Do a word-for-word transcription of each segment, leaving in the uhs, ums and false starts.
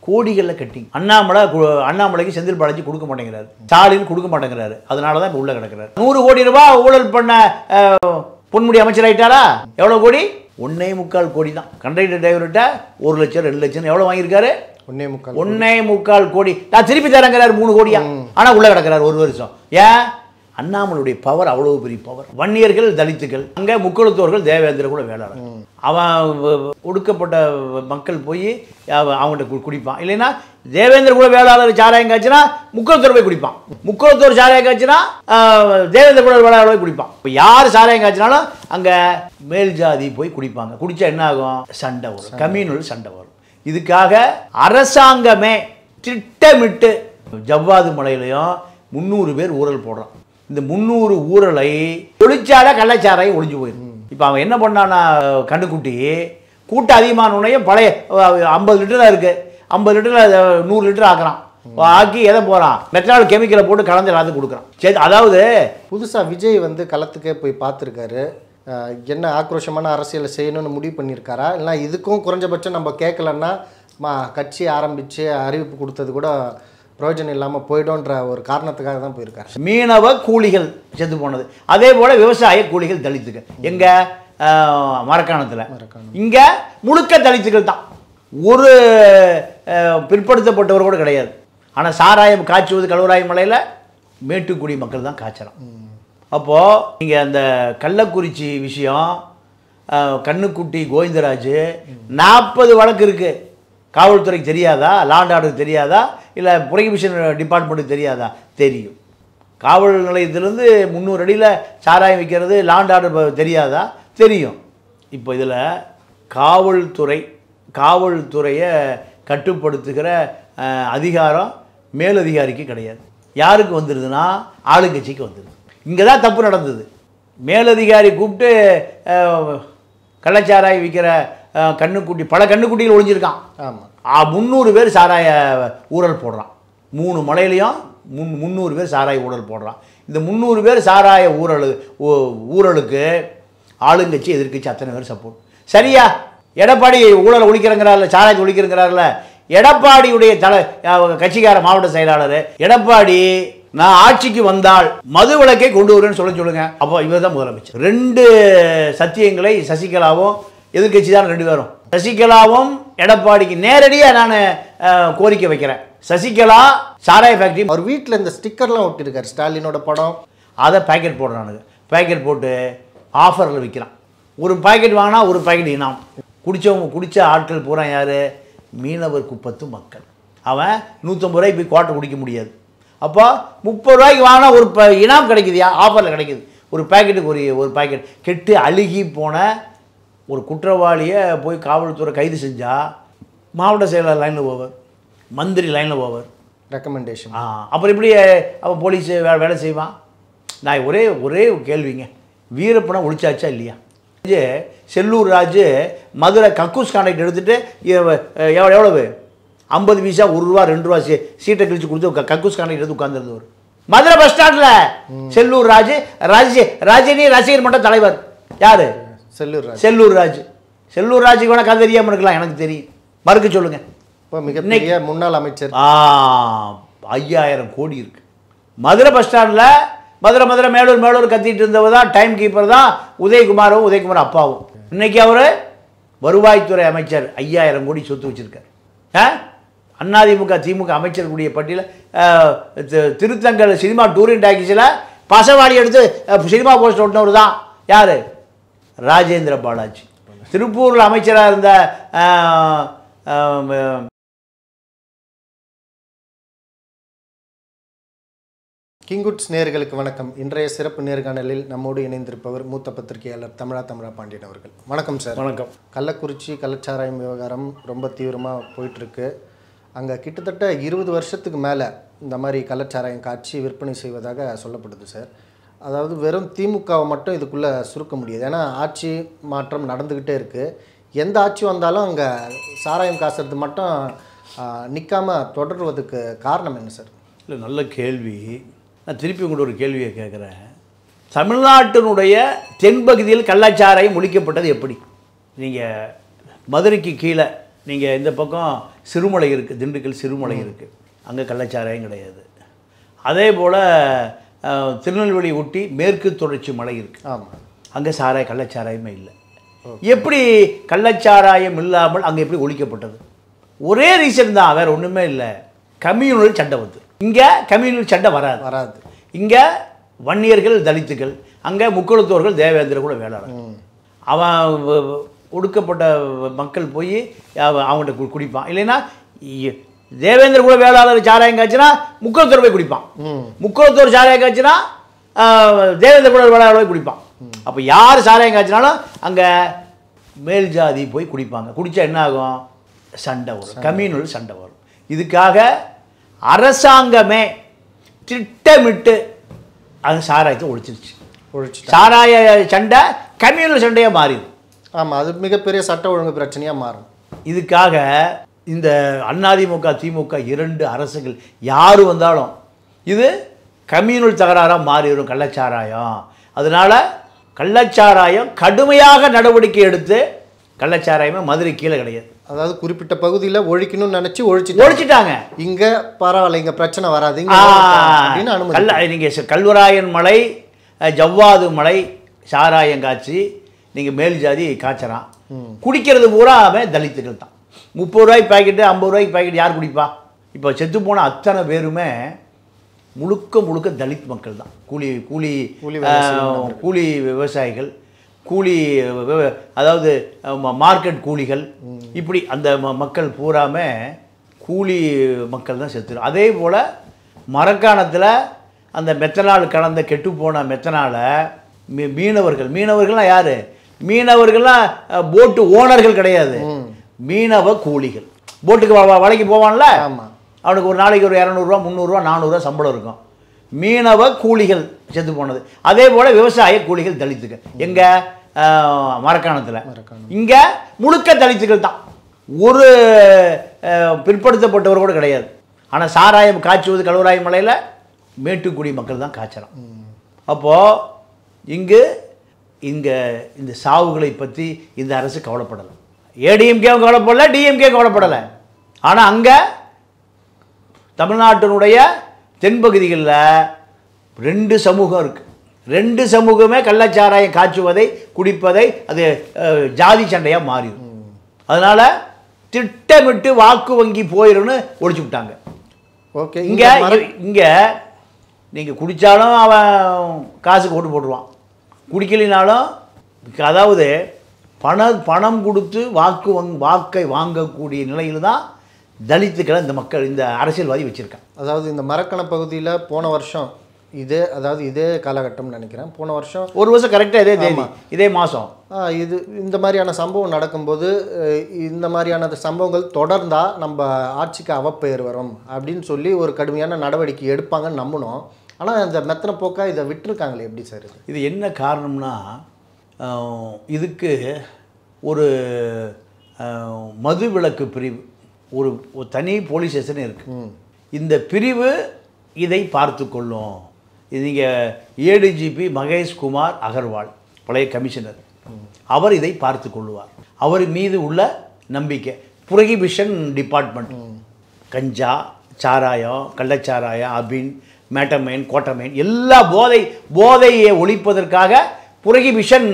கோடிகளில் கட்டி அண்ணாமலை அண்ணாமலைக்கு செந்தில் பாலாஜி கொடுக்க மாட்டேங்கிறாரு, ஸ்டாலின் கொடுக்க மாட்டேங்கிறாரு. அதனால தான் இப்போ உள்ள கிடக்கிறாரு. நூறு கோடி ரூபாய் ஊழல் பண்ண பொன்முடி அமைச்சர் ஆயிட்டாரா? எவ்வளோ கோடி? ஒன்னே முக்கால் கோடி தான். கண்டக்டர் டிரைவர்கிட்ட ஒரு லட்சம் ரெண்டு லட்சம் எவ்வளோ வாங்கியிருக்காரு? ஒன்னே முக்கால் ஒன்னே முக்கால் கோடி. நான் திருப்பி தரங்கிறாரு மூணு கோடியா. ஆனால் உள்ள கிடக்கிறாரு ஒரு வருஷம். ஏன்? அண்ணாமலுடைய பவர் அவ்வளவு பெரிய பவர். வன்னியர்கள் தலித்துகள், அங்கே முக்குளத்தோர்கள் தேவேந்திர கூட வேளாளர். அவன் ஒடுக்கப்பட்ட மக்கள் போய் அவங்கள்ட்ட குடிப்பான். இல்லைன்னா தேவேந்திர கூட வேளாளர் சாராயம் காய்ச்சினா முக்குளத்தோர் போய் குடிப்பான். முக்குளத்தோர் சாராயம் காய்ச்சினா தேவேந்திர கூட வேளாளர் போய் குடிப்பான். இப்போ யார் சாராயம் காய்ச்சினாலும் அங்கே மேல் ஜாதி போய் குடிப்பாங்க. குடித்தா என்ன ஆகும்? சண்டை வரும், கம்யூனல் சண்டை வரும். இதுக்காக அரசாங்கமே திட்டமிட்டு ஜவ்வாது மலையிலையும் முந்நூறு பேர் ஊழல் போடுறான். இந்த முந்நூறு ஊழலை ஒழிச்சால கள்ளச்சாராயம் ஒழிஞ்சு போயிடும். இப்போ அவன் என்ன பண்ணான்னா, கண்ணுக்குட்டி கூட்டம் அதிகமான உடனே பழைய ஐம்பது லிட்டராக இருக்குது, ஐம்பது லிட்டரில் நூறு லிட்டர் ஆக்குறான். ஆக்கி எதை போகிறான்? மெத்தனால் கெமிக்கலை போட்டு கலந்து எல்லாத்துக்கும் கொடுக்குறான். சரி, அதாவது புதுசாக விஜய் வந்து களத்துக்கே போய் பார்த்துருக்காரு. என்ன ஆக்ரோஷமான அரசியலை செய்யணும்னு முடிவு பண்ணியிருக்காரா? இல்லை இதுக்கும் குறைஞ்சபட்சம் நம்ம கேட்கலன்னா மா கட்சி ஆரம்பித்து அறிவிப்பு கொடுத்தது கூட பிரயோஜனம் இல்லாமல் போய்டோன்ற ஒரு காரணத்துக்காக தான் போயிருக்காரு. மீனவ கூலிகள் செத்து போனது, அதே போல் விவசாய கூலிகள் தலித்துகள். எங்கே? மரக்காணத்தில். இங்கே முழுக்க தலித்துகள் தான், ஒரு பிற்படுத்தப்பட்டவர் கூட கிடையாது. ஆனால் சாராயம் காய்ச்சுவது கழுவராய் மலையில் மேட்டுக்குடி மக்கள் தான் காய்ச்சலாம். அப்போது நீங்கள் அந்த கள்ளக்குறிச்சி விஷயம், கண்ணுக்குட்டி கோவிந்தராஜ் நாற்பது வழக்கு இருக்குது. காவல்துறைக்கு தெரியாதா? லாண்ட் ஆர்டருக்கு தெரியாதா? இல்லை ப்ரொஹிபிஷன் டிபார்ட்மெண்ட்டுக்கு தெரியாதா? தெரியும். காவல் நிலையத்திலேருந்து முந்நூறு அடியில் சாராயம் விற்கிறது லாண்ட் ஆர்டர் தெரியாதா? தெரியும். இப்போ இதில் காவல்துறை காவல்துறையை கட்டுப்படுத்துகிற அதிகாரம் மேலதிகாரிக்கு கிடையாது. யாருக்கு வந்துடுதுன்னா ஆளுங்கட்சிக்கு வந்துடுது. இங்கே தான் தப்பு நடந்தது. மேலதிகாரி கூப்பிட்டு கள்ளச்சாராயம் விற்கிற கண்ணுக்குட்டி பல கண்ணுக்குட்டிகள் ஒழிஞ்சிருக்கான். ஆமாம், முந்நூறு பேர் சாராய ஊழல் போடுறான். மூணு மலையிலையும் முன் முந்நூறு பேர் சாராய ஊழல் போடுறான். இந்த முந்நூறு பேர் சாராய ஊழல் ஊழலுக்கு ஆளுங்கட்சி எதிர்க்கட்சி அத்தனை பேர் சப்போர்ட். சரியா? எடப்பாடி ஊழலை ஒழிக்கிறங்கிறார்ல, சாராயத்தை ஒழிக்கிறங்கிறார்ல, எடப்பாடியுடைய தலை கட்சிக்கார மாவட்ட செயலாளர் எடப்பாடி நான் ஆட்சிக்கு வந்தால் மது விலக்கை கொண்டு வருவேன்னு சொல்ல சொல்லுங்க. அப்போ இவர் தான் முதலமைச்சர். ரெண்டு சத்தியங்களை சசிகலாவும் எதிர்கட்சி தான் ரெண்டு பேரும். சசிகலாவும் எடப்பாடிக்கு நேரடியாக நான் கோரிக்கை வைக்கிறேன். சசிகலா சாராய ஃபேக்ட்ரி அவர் வீட்டில் இந்த ஸ்டிக்கர்லாம் ஒட்டியிருக்காரு, ஸ்டாலினோட படம். அதை பேக்கெட் போடுறானுங்க. பேக்கெட் போட்டு ஆஃபரில் விற்கிறான். ஒரு பாக்கெட் வாங்கினா ஒரு பாக்கெட் இனாம். குடித்தவங்க குடித்த ஆட்கள் பூரா யார்? மீனவர் குப்பத்து மக்கள். அவன் நூற்றம்பது ரூபாய்க்கு போய் கோட்டை குடிக்க முடியாது. அப்போ முப்பது ரூபாய்க்கு வாங்கினா ஒரு ப இனாம் கிடைக்குதுயா, ஆஃபரில் கிடைக்குது. ஒரு பேக்கெட்டுக்கு ஒரு ஒரு பேக்கெட். கெட்டு அழுகி போன ஒரு குற்றவாளியை போய் காவல்துறை கைது செஞ்சால் மாவட்ட செயலாளர் லைனில் போவர், மந்திரி லைனில் போவர், ரெக்கமெண்டேஷன். ஆ அப்புறம் இப்படி அவன் போலீஸ் வே வேலை செய்வான். நான் ஒரே ஒரே கேள்விங்க, வீரப்பனை ஒழிச்சாச்சா இல்லையா? செல்லூர் ராஜு மதுரை கக்கூஸ் கான்ட்ராக்ட் எடுத்துகிட்டு எவ்வளோ எவ்வளவு ஐம்பது பைசா ஒரு ரூபா ரெண்டு ரூபா சீ சீட்டை கழிச்சு கொடுத்து கக்கூஸ் கான்ட்ராக்ட் எடுத்து உட்காந்துருந்தவர் மதுரை பஸ் ஸ்டாண்டில். செல்லூர் ராஜு ராஜ ரஜினி ரசிகர் மன்ற தலைவர் யார்? செல்லூர் ராஜ். செல்லூர் ராஜ். செல்லூர் ராஜுக்கு வேணா கதை தெரியாமல் இருக்கலாம், எனக்கு தெரியும். மறுக்க சொல்லுங்க. இப்போ மிகப்பெரிய முன்னாள் அமைச்சர். ஆ ஐயாயிரம் கோடி இருக்கு மதுரை பஸ் ஸ்டாண்டில். மதுரை மதுரை மேலூர் மேலூர் கத்திட்டு இருந்தவர் தான் டைம் கீப்பர் தான் உதயகுமாரும் உதயகுமார் அப்பாவும். இன்னைக்கு அவர் வருவாய்த்துறை அமைச்சர். ஐயாயிரம் கோடி சொத்து வச்சிருக்கார். அதிமுக திமுக அமைச்சர்களுடைய பட்டியலில் திருத்தங்கல் சினிமா டூரிங் டாக்கீஸில் பசவாடி எடுத்து சினிமா போஸ்டர் ஓட்டினவர் தான் யார்? ராஜேந்திர பாலாஜி. திருப்பூரில் அமைச்சராக இருந்த கிங்குட்ஸ் நேயர்களுக்கு வணக்கம். இன்றைய சிறப்பு நேர்காணலில் நம்மோடு இணைந்திருப்பவர் மூத்த பத்திரிகையாளர் தமிழா தமிழா பாண்டியன் அவர்கள். வணக்கம் சார். வணக்கம். கள்ளக்குறிச்சி கள்ளச்சாராயம் விவகாரம் ரொம்ப தீவிரமாக போயிட்டுருக்கு. அங்கே கிட்டத்தட்ட இருபது வருஷத்துக்கு மேலே இந்த மாதிரி கள்ளச்சாராயம் காட்சி விற்பனை செய்வதாக சொல்லப்படுது சார். அதாவது வெறும் திமுகவை மட்டும் இதுக்குள்ளே சுருக்க முடியாது. ஏன்னா ஆட்சி மாற்றம் நடந்துக்கிட்டே இருக்குது. எந்த ஆட்சி வந்தாலும் அங்கே சாராயம் காசுறது மட்டும் நிற்காமல் தொடர்வதுக்கு காரணம் என்ன சார்? இல்லை, நல்ல கேள்வி. நான் திருப்பி உங்கள்கிட்ட ஒரு கேள்வியை கேட்குறேன். தமிழ்நாட்டினுடைய தென்பகுதியில் கள்ளச்சாராயம் ஒழிக்கப்பட்டது எப்படி? நீங்கள் மதுரைக்கு கீழே நீங்கள் இந்த பக்கம் சிறுமலை இருக்குது, திண்டுக்கல் சிறுமலை இருக்குது, அங்கே கள்ளச்சாராயம் கிடையாது. அதே போல் திருநெல்வேலி ஒட்டி மேற்கு தொடர்ச்சி மலை இருக்குது, ஆமாம், அங்கே சாராய கள்ளச்சாராயமே இல்லை. எப்படி கள்ளச்சாராயம் இல்லாமல் அங்கே எப்படி ஒழிக்கப்பட்டது? ஒரே ரீசன் தான், வேறு ஒன்றுமே இல்லை. கம்யூனல் சண்டை வந்து இங்கே கம்யூனல் சண்டை வராது வராது இங்கே வன்னியர்கள் தலித்துகள், அங்கே முக்குளத்தோர்கள் தேவேந்திர கூட வேளாளர். அவன் ஒடுக்கப்பட்ட மக்கள் போய் அவங்கள்ட்ட கு குடிப்பான் இல்லைன்னா தேவேந்திர கூட வேளாளர் சாராயம் காய்ச்சினா முக்குளத்தோர் போய் குடிப்பான், முக்குளத்தோர் சாராயம் காய்ச்சினா தேவேந்திர கூட வேளாளர் போய் குடிப்பான். அப்போ யார் சாராயம் காய்ச்சினாலும் அங்கே மேல் ஜாதி போய் குடிப்பாங்க. குடித்தா என்ன ஆகும்? சண்டை வரும், கம்யூனல் சண்டை வரும். இதுக்காக அரசாங்கமே திட்டமிட்டு அது சாராயத்தை ஒழிச்சிருச்சு. ஒழிச்சு சாராய சண்டை கம்யூனல் சண்டையாக மாறிடும். ஆமாம், அது மிகப்பெரிய சட்ட ஒழுங்கு பிரச்சனையாக மாறும். இதுக்காக இந்த அதிமுக திமுக இரண்டு அரசுகள் யார் வந்தாலும் இது கம்யூனல் தகராறாக மாறிடும் கள்ளச்சாராயம். அதனால் கள்ளச்சாராயம் கடுமையாக நடவடிக்கை எடுத்து, கள்ளச்சாராயமே மதுரை கீழே கிடையாது, அதாவது குறிப்பிட்ட பகுதியில் ஒழிக்கணும்னு நினச்சி ஒழிச்சு ஒழிச்சிட்டாங்க. இங்கே பரவாயில்ல, இங்கே பிரச்சனை வராது அப்படின்னு அனுமதி. கல்ல நீங்கள் கல்வராயன் மலை, ஜவ்வாது மலை சாராயம் காய்ச்சி நீங்கள் மேல் ஜாதி காய்ச்சறான். குடிக்கிறது பூராவே தலித்துகள் தான். முப்பது ரூபாய்க்கு பாக்கெட்டு, ஐம்பது ரூபாய்க்கு பாக்கெட் யார் குடிப்பா? இப்போ செத்து போன அத்தனை பேருமே முழுக்க முழுக்க தலித் மக்கள் தான். கூலி கூலி கூலி விவசாயிகள், கூலி அதாவது மார்க்கெட் கூலிகள், இப்படி அந்த மக்கள் பூராமே கூலி மக்கள் தான் செத்துரும். அதே போல் மரக்காணத்தில் அந்த மெத்தனால் கலந்த கெட்டுப்போன மெத்தனாலை மீ மீனவர்கள் மீனவர்கள்லாம் யார்? மீனவர்கள்லாம் போட்டு ஓனர்கள் கிடையாது, மீனவ கூலிகள். போட்டுக்கு வலைக்கு போவான்ல, அவனுக்கு ஒரு நாளைக்கு ஒரு இரநூறுவா முந்நூறுரூவா நானூறுரூவா சம்பளம் இருக்கும். மீனவ கூலிகள் செத்து போனது. அதே போல் விவசாய கூலிகள் தலித்துகள் எங்கே? மரக்காணத்தில். இங்கே முழுக்க தலித்துகள் தான், ஒரு பிற்படுத்தப்பட்டவர் கூட கிடையாது. ஆனால் சாராயம் காய்ச்சுவது கல்வராய மலையில் மேட்டுக்குடி மக்கள் தான் காய்ச்சலாம். அப்போது இங்கு இங்கே இந்த சாவுகளை பற்றி இந்த அரசு கவலைப்படலை. ஏடிஎம்கேவும் கவலைப்படலை, டிஎம்கே கவலைப்படலை. ஆனால் அங்கே தமிழ்நாட்டினுடைய தென்பகுதிகளில் ரெண்டு சமூகம் இருக்குது. ரெண்டு சமூகமே கள்ளச்சாராயம் காய்ச்சுவதை குடிப்பதை அது ஜாதி சண்டையாக மாறிடும். அதனால் திட்டமிட்டு வாக்கு வங்கி போயிடும்னு ஒழிச்சு விட்டாங்க. ஓகே, இங்கே இங்கே நீங்கள் குடித்தாலும் அவன் காசுக்கு ஓட்டு போட்டுருவான், குடிக்கலினாலும் அதாவது பண பணம் கொடுத்து வாக்கு வங் வாக்கை வாங்கக்கூடிய நிலையில் தான் தலித்துக்களை இந்த மக்கள் இந்த அரசியல்வாதி வச்சுருக்காங்க. அதாவது இந்த மரக்கண பகுதியில் போன வருஷம் இதே அதாவது இதே காலகட்டம்னு நினைக்கிறேன், போன வருஷம் ஒரு வருஷம் கரெக்டாக இதே தேதி இதே மாதம் இது இந்த மாதிரியான சம்பவம் நடக்கும்போது இந்த மாதிரியான சம்பவங்கள் தொடர்ந்தால் நம்ம ஆட்சிக்கு அவப்பெயர் வரும் அப்படின்னு சொல்லி ஒரு கடுமையான நடவடிக்கை எடுப்பாங்கன்னு நம்பினோம். ஆனால் இந்த மெத்தனை போக்கா இதை விட்டுருக்காங்களே, எப்படி சார் இது? இது என்ன காரணம்னா, இதுக்கு ஒரு மது விலக்கு பிரிவு, ஒரு தனி போலீஸ் ஸ்டேஷன் இருக்குது. இந்த பிரிவு இதை பார்த்து கொள்ளும். இது நீங்கள் ஏடிஜிபி மகேஷ்குமார் அகர்வால், பழைய கமிஷனர், அவர் இதை பார்த்து கொள்ளுவார். அவர் மீது உள்ள நம்பிக்கை. புரோகிபிஷன் டிபார்ட்மெண்ட், கஞ்சா, சாராயம், கள்ளச்சாராயம், அபின், மேட்டமைன், கோட்டமைன், எல்லா போதை போதையை ஒழிப்பதற்காக புரோகிபிஷன்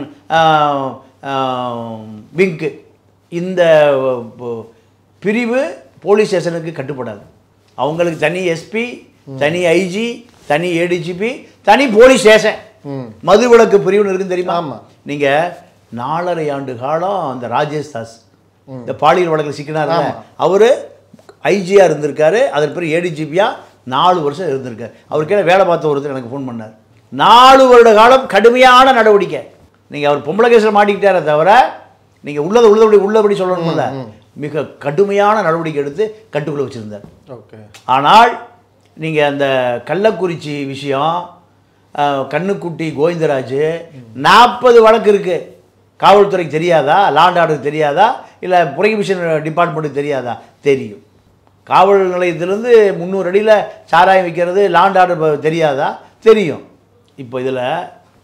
விங்கு, இந்த பிரிவு போலீஸ் ஸ்டேஷனுக்கு கட்டுப்படாது. அவங்களுக்கு தனி எஸ்பி, தனி ஐஜி, தனி ஏடிஜிபி, தனி போலீஸ் ஸ்டேஷன், மதுவிலக்கு பிரிவுன்னு இருக்குன்னு தெரியுமா? ஆமாம். நீங்கள் நாலரை ஆண்டு காலம் அந்த ராஜேஷ் தாஸ் இந்த பாலியல் வழக்கில் சிக்கினார், அவர் ஐஜியாக இருந்திருக்காரு. அதற்கு பிறகு ஏடிஜிபியாக நாலு வருஷம் இருந்திருக்காரு. அவருக்கே வேலை பார்த்த ஒருத்தர் எனக்கு ஃபோன் பண்ணார். நாலு வருட காலம் கடுமையான நடவடிக்கை. நீங்கள் அவர் பொம்பளை கேஸில் மாட்டிக்கிட்டாரே தவிர நீங்கள் உள்ளதை உள்ளபடி உள்ளபடி சொல்லணும்ல, மிக கடுமையான நடவடிக்கை எடுத்து கட்டுக்குள்ளே வச்சுருந்தார். ஓகே. ஆனால் நீங்கள் அந்த கள்ளக்குறிச்சி விஷயம், கண்ணுக்குட்டி கோவிந்தராஜ், நாற்பது வழக்கு இருக்குது. காவல்துறைக்கு தெரியாதா? லாண்ட் ஆர்டருக்கு தெரியாதா? இல்லை புரோகிபிஷன் டிபார்ட்மெண்ட்டுக்கு தெரியாதா? தெரியும். காவல் நிலையத்திலேருந்து முந்நூறு அடியில் சாராயம் விற்கிறது லாண்ட் ஆர்டர் தெரியாதா? தெரியும். இப்போ இதில்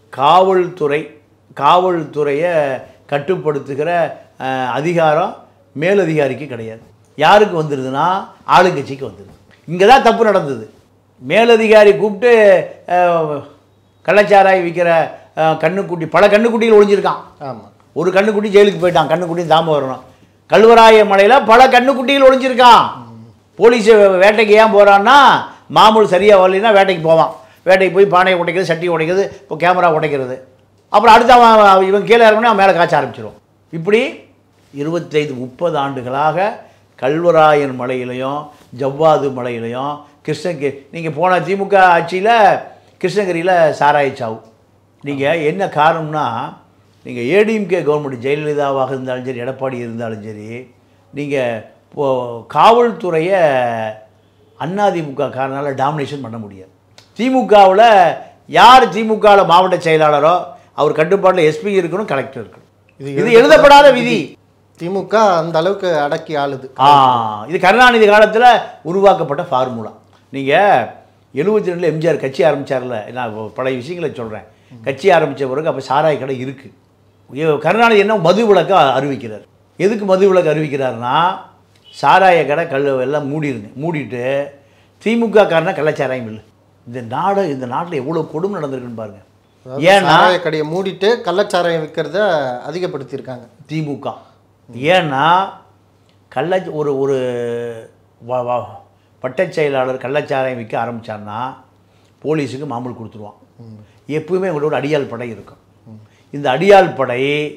காவல்துறை காவல்துறையை கட்டுப்படுத்துகிற அதிகாரம் மேலதிகாரிக்கு கிடையாது. யாருக்கு வந்துடுதுன்னா ஆளுங்கட்சிக்கு வந்துடுது. இங்கே தான் தப்பு நடந்தது. மேலதிகாரி கூப்பிட்டு கள்ளச்சாராய் விற்கிற கண்ணுக்குட்டி பல கண்ணுக்குட்டிகள் ஒழிஞ்சிருக்கான். ஆமாம், ஒரு கண்ணுக்குட்டி ஜெயிலுக்கு போயிட்டான். கண்ணுக்குட்டி தாம வரணும். கல்வராய மலையில் பல கண்ணுக்குட்டிகள் ஒழிஞ்சிருக்கான். போலீஸ் வேட்டைக்கு ஏன் போகிறான்னா மாமூல் சரியாக வரலைன்னா வேட்டைக்கு போவான். வேட்டைக்கு போய் பானையை உடைக்கிறது, சட்டி உடைக்கிறது, இப்போ கேமரா உடைக்கிறது. அப்புறம் அடுத்த அவன் இவன் கீழே இறங்கணும், அவன் மேலே காய்ச்ச ஆரம்பிச்சிடும். இப்படி இருபத்தைந்து முப்பது ஆண்டுகளாக கல்வராயன் மலையிலையும் ஜவ்வாது மலையிலையும் கிருஷ்ணகிரி, நீங்கள் போன திமுக ஆட்சியில் கிருஷ்ணகிரியில் சாராய சாவு. நீங்கள் என்ன காரணம்னா, நீங்கள் ஏடிஎம்கே கவர்மெண்ட் ஜெயலலிதாவாக இருந்தாலும் சரி, எடப்பாடி இருந்தாலும் சரி, நீங்கள் இப்போது காவல்துறையை அதிமுக காரனால் டாமினேஷன் பண்ண முடியாது. திமுகவில் யார் திமுகவில் மாவட்ட செயலாளரோ அவர் கட்டுப்பாட்டில் எஸ்பி இருக்கணும், கலெக்டர் இருக்கணும். இது எழுதப்படாத விதி. திமுக அந்த அளவுக்கு அடக்கி ஆளுது. ஆ இது கருணாநிதி காலத்தில் உருவாக்கப்பட்ட ஃபார்முலா. நீங்கள் எழுபத்தி ரெண்டில் எம்ஜிஆர் கட்சி ஆரம்பித்தார்ல, நான் பழைய விஷயங்களை சொல்கிறேன். கட்சி ஆரம்பித்த பிறகு அப்போ சாராய கடை இருக்குது. கருணாநிதி என்ன மது விலக்கு அறிவிக்கிறார். எதுக்கு மது விலக்கு அறிவிக்கிறாருன்னா, சாராய கடை கல் எல்லாம் மூடிடுங்க, மூடிட்டு திமுக காரனா கள்ளச்சாராயம் இல்லை. இந்த நாடு இந்த நாட்டில் எவ்வளோ கொடுமை நடந்திருக்குன்னு பாருங்கள். ஏன்னா கடையை மூடிட்டு கள்ளச்சாராயம் விற்கிறத அதிகப்படுத்தியிருக்காங்க திமுக. ஏன்னா கள்ள ஒரு ஒரு பட்டச் செயலாளர் கள்ளச்சாராயம் விற்க ஆரம்பித்தான்னா போலீஸுக்கு மாமூல் கொடுத்துருவான். எப்பவுமே உங்களோட அடியாள் படை இருக்கும். இந்த அடியாள் படை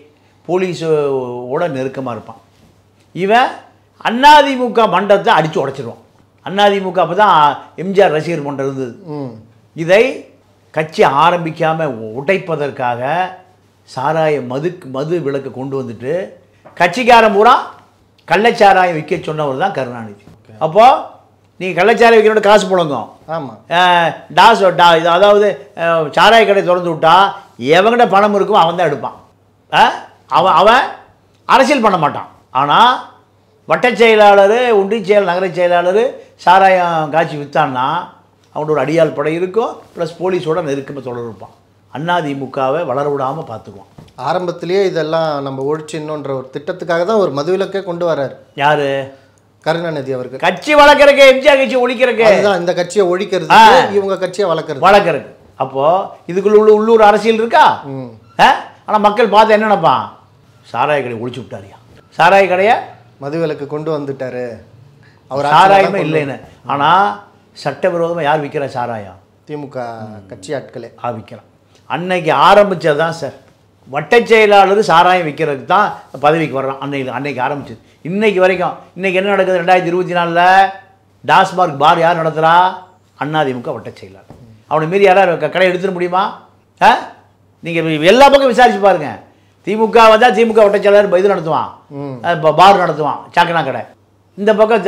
போலீஸோட நெருக்கமாக இருப்பான். இவன் அதிமுக மண்டலத்தை அடித்து உடைச்சிடுவான். அதிமுக அப்போ தான் எம்ஜிஆர் ரசிகர் மன்றம் இருந்தது. இதை கட்சி ஆரம்பிக்காமல் உடைப்பதற்காக சாராய மது மது விலக்கு கொண்டு வந்துட்டு கட்சிக்காரன் பூரா கள்ளச்சாராயம் விற்க சொன்னவர் தான் கருணாநிதி. அப்போது நீங்கள் கள்ளச்சாராயம் விற்கிறோட காசு போடுங்க. ஆமாம், டாஸ் டா இது அதாவது சாராய கடை திறந்து விட்டா எவங்கிட்ட பணம் இருக்கும் அவன் தான் எடுப்பான். அவன் அவன் அரசியல் பண்ண மாட்டான். ஆனால் வட்டச் செயலாளர், ஒன்றிய செயல், நகர செயலாளர் சாராயம் காட்சி விற்றான்னா அவனோட ஒரு அடியாள் படை இருக்கும், ப்ளஸ் போலீஸோட நெருக்கமாக தொடர் இருப்பான். அதிமுகவை வளர விடாமல் பார்த்துக்குவான். ஆரம்பத்திலேயே இதெல்லாம் நம்ம ஒழிச்சிடணுன்ற ஒரு திட்டத்துக்காக தான் ஒரு மதுவிலக்கே கொண்டு வர்றாரு. யார்? கருணாநிதி அவருக்கு. கட்சி வளர்க்குறக்கு, எம்ஜிஆர் கட்சி ஒழிக்கிறக்கு, அதுதான் இந்த கட்சியை ஒழிக்கிறது, இவங்க கட்சியை வளர்க்குறது வளர்க்குறக்கு. அப்போது இதுக்குள்ள உள்ள உள்ளூர் அரசியல் இருக்கா? ஆனால் மக்கள் பார்த்து என்ன நினைப்பான்? சாராய கடையை ஒழிச்சு விட்டாரியா, சாராய கடையை மதுவிலக்கு கொண்டு வந்துட்டாரு, அவர் சாராயமே இல்லைன்னு. ஆனால் சட்டவிரோதமாக யார் விற்கிறா சாராயம்? திமுக கட்சி ஆட்களே ஆ விற்கிறான். அன்னைக்கு ஆரம்பித்தது தான் சார் வட்டச் செயலாளர் சாராயம் விற்கிறதுக்கு தான் பதவிக்கு வர்றான். அன்னைக்கு அன்னைக்கு ஆரம்பிச்சது இன்னைக்கு வரைக்கும். இன்றைக்கி என்ன நடக்குது? ரெண்டாயிரத்தி இருபத்தி நாலில் டாஸ்மார்க் பார் யார் நடத்துகிறா? அதிமுக வட்டச் செயலாளர். அவனை மீறி யாராவது கடை எடுத்துட முடியுமா? ஆ நீங்கள் எல்லா பக்கம் விசாரிச்சு பாருங்கள். திமுக வந்தால் திமுக வட்டச் செயலாளர் இது நடத்துவான், பார் நடத்துவான், சாக்கனா கடை. இந்த பக்கம்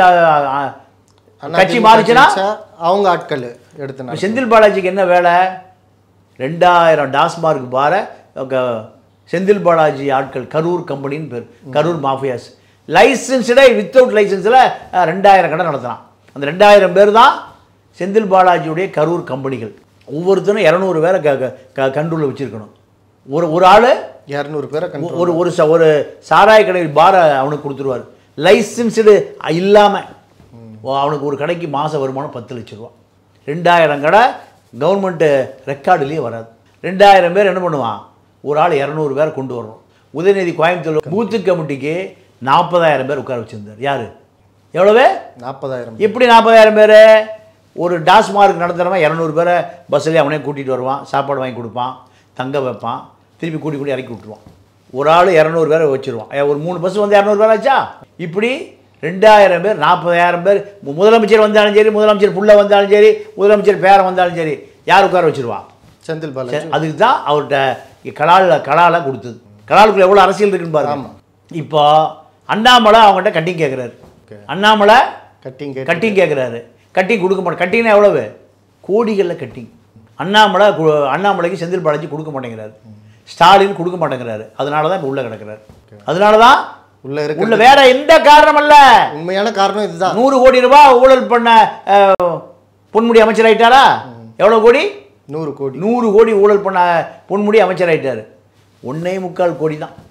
கட்சி மாறிச்சுன்னா அவங்க ஆட்கள் எடுத்து. செந்தில் பாலாஜிக்கு என்ன வேலை? ரெண்டாயிரம் டாஸ்மார்க் பாரை செந்தில் பாலாஜி ஆட்கள், கரூர் கம்பெனின்னு பேர், கரூர் மாஃபியாஸ், லைசன்ஸ்டே வித்தவுட் லைசன்ஸில் ரெண்டாயிரம் கடை நடத்துகிறான். அந்த ரெண்டாயிரம் பேர் தான் செந்தில் பாலாஜியுடைய கரூர் கம்பெனிகள். ஒவ்வொருத்தரும் இரநூறு பேரை க கண்ட்ரோலில் வச்சுருக்கணும். ஒரு ஒரு ஆள் இரநூறு பேரை ஒரு ஒரு ஒரு சாராய கடை பாரை அவனுக்கு கொடுத்துருவார். லைசன்ஸ்டு இல்லாமல் அவனுக்கு ஒரு கடைக்கு மாத வருமானம் பத்து லட்ச ரூபா. ரெண்டாயிரம் கடை கவர்மெண்ட்டு ரெக்கார்டுலேயே வராது. ரெண்டாயிரம் பேர் என்ன பண்ணுவான்? ஒரு ஆள் இரநூறு பேரை கொண்டு வரணும். உதயநிதி கோயம்புத்தூர் பூத்து கமிட்டிக்கு நாற்பதாயிரம் பேர் உட்கார வச்சுருந்தார். யார்? எவ்வளவு? நாற்பதாயிரம். எப்படி நாற்பதாயிரம் பேர்? ஒரு டாஸ்மார்க் நடத்துகிறவன் இரநூறு பேரை பஸ்ஸில் அவனே கூட்டிகிட்டு வருவான், சாப்பாடு வாங்கி கொடுப்பான், தங்க வைப்பான், திருப்பி கூட்டி கூட்டி இறக்கி விட்டுருவான். ஒரு ஆள் இரநூறு பேரை வச்சுருவான். ஒரு மூணு பஸ் வந்து இரநூறு பேர் ஆச்சா? இப்படி ரெண்டாயிரம் பேர், நாற்பதாயிரம் பேர். முதலமைச்சர் வந்தாலும் சரி, முதலமைச்சர் புள்ள வந்தாலும் சரி, முதலமைச்சர் பேரன் வந்தாலும் சரி, யார் உட்கார வச்சுருவா? செந்தில் பாலாஜி. அதுக்கு தான் அவர்கிட்ட கலால் கலாலாக கொடுத்தது. கலாலுக்குள்ள எவ்வளோ அரசியல் இருக்குன்னு பாருங்க. இப்போ அண்ணாமலை அவங்ககிட்ட கட்டிங் கேட்குறாரு. அண்ணாமலை கட்டிங் கட்டிங் கேட்குறாரு. கட்டிங் கொடுக்க மாட்டேன். கட்டிங்னா எவ்வளவு? கோடிகளில் கட்டிங். அண்ணாமலை அண்ணாமலைக்கு செந்தில் பாலாஜி கொடுக்க மாட்டேங்கிறாரு, ஸ்டாலின் கொடுக்க மாட்டேங்கிறாரு. அதனால தான் இப்போ உள்ளே கிடக்கிறாரு. அதனால தான் உள்ள இருக்கு. உள்ள வேற எந்த காரணம் அல்ல, உண்மையான காரணம் இதுதான். நூறு கோடி ரூபாய் ஊழல் பண்ண பொன்முடி அமைச்சர் ஆயிட்டாரா? எவ்வளோ கோடி? நூறு கோடி. நூறு கோடி ஊழல் பண்ண பொன்முடி அமைச்சர் ஆயிட்டாரு. ஒன்னே முக்கால் கோடி தான்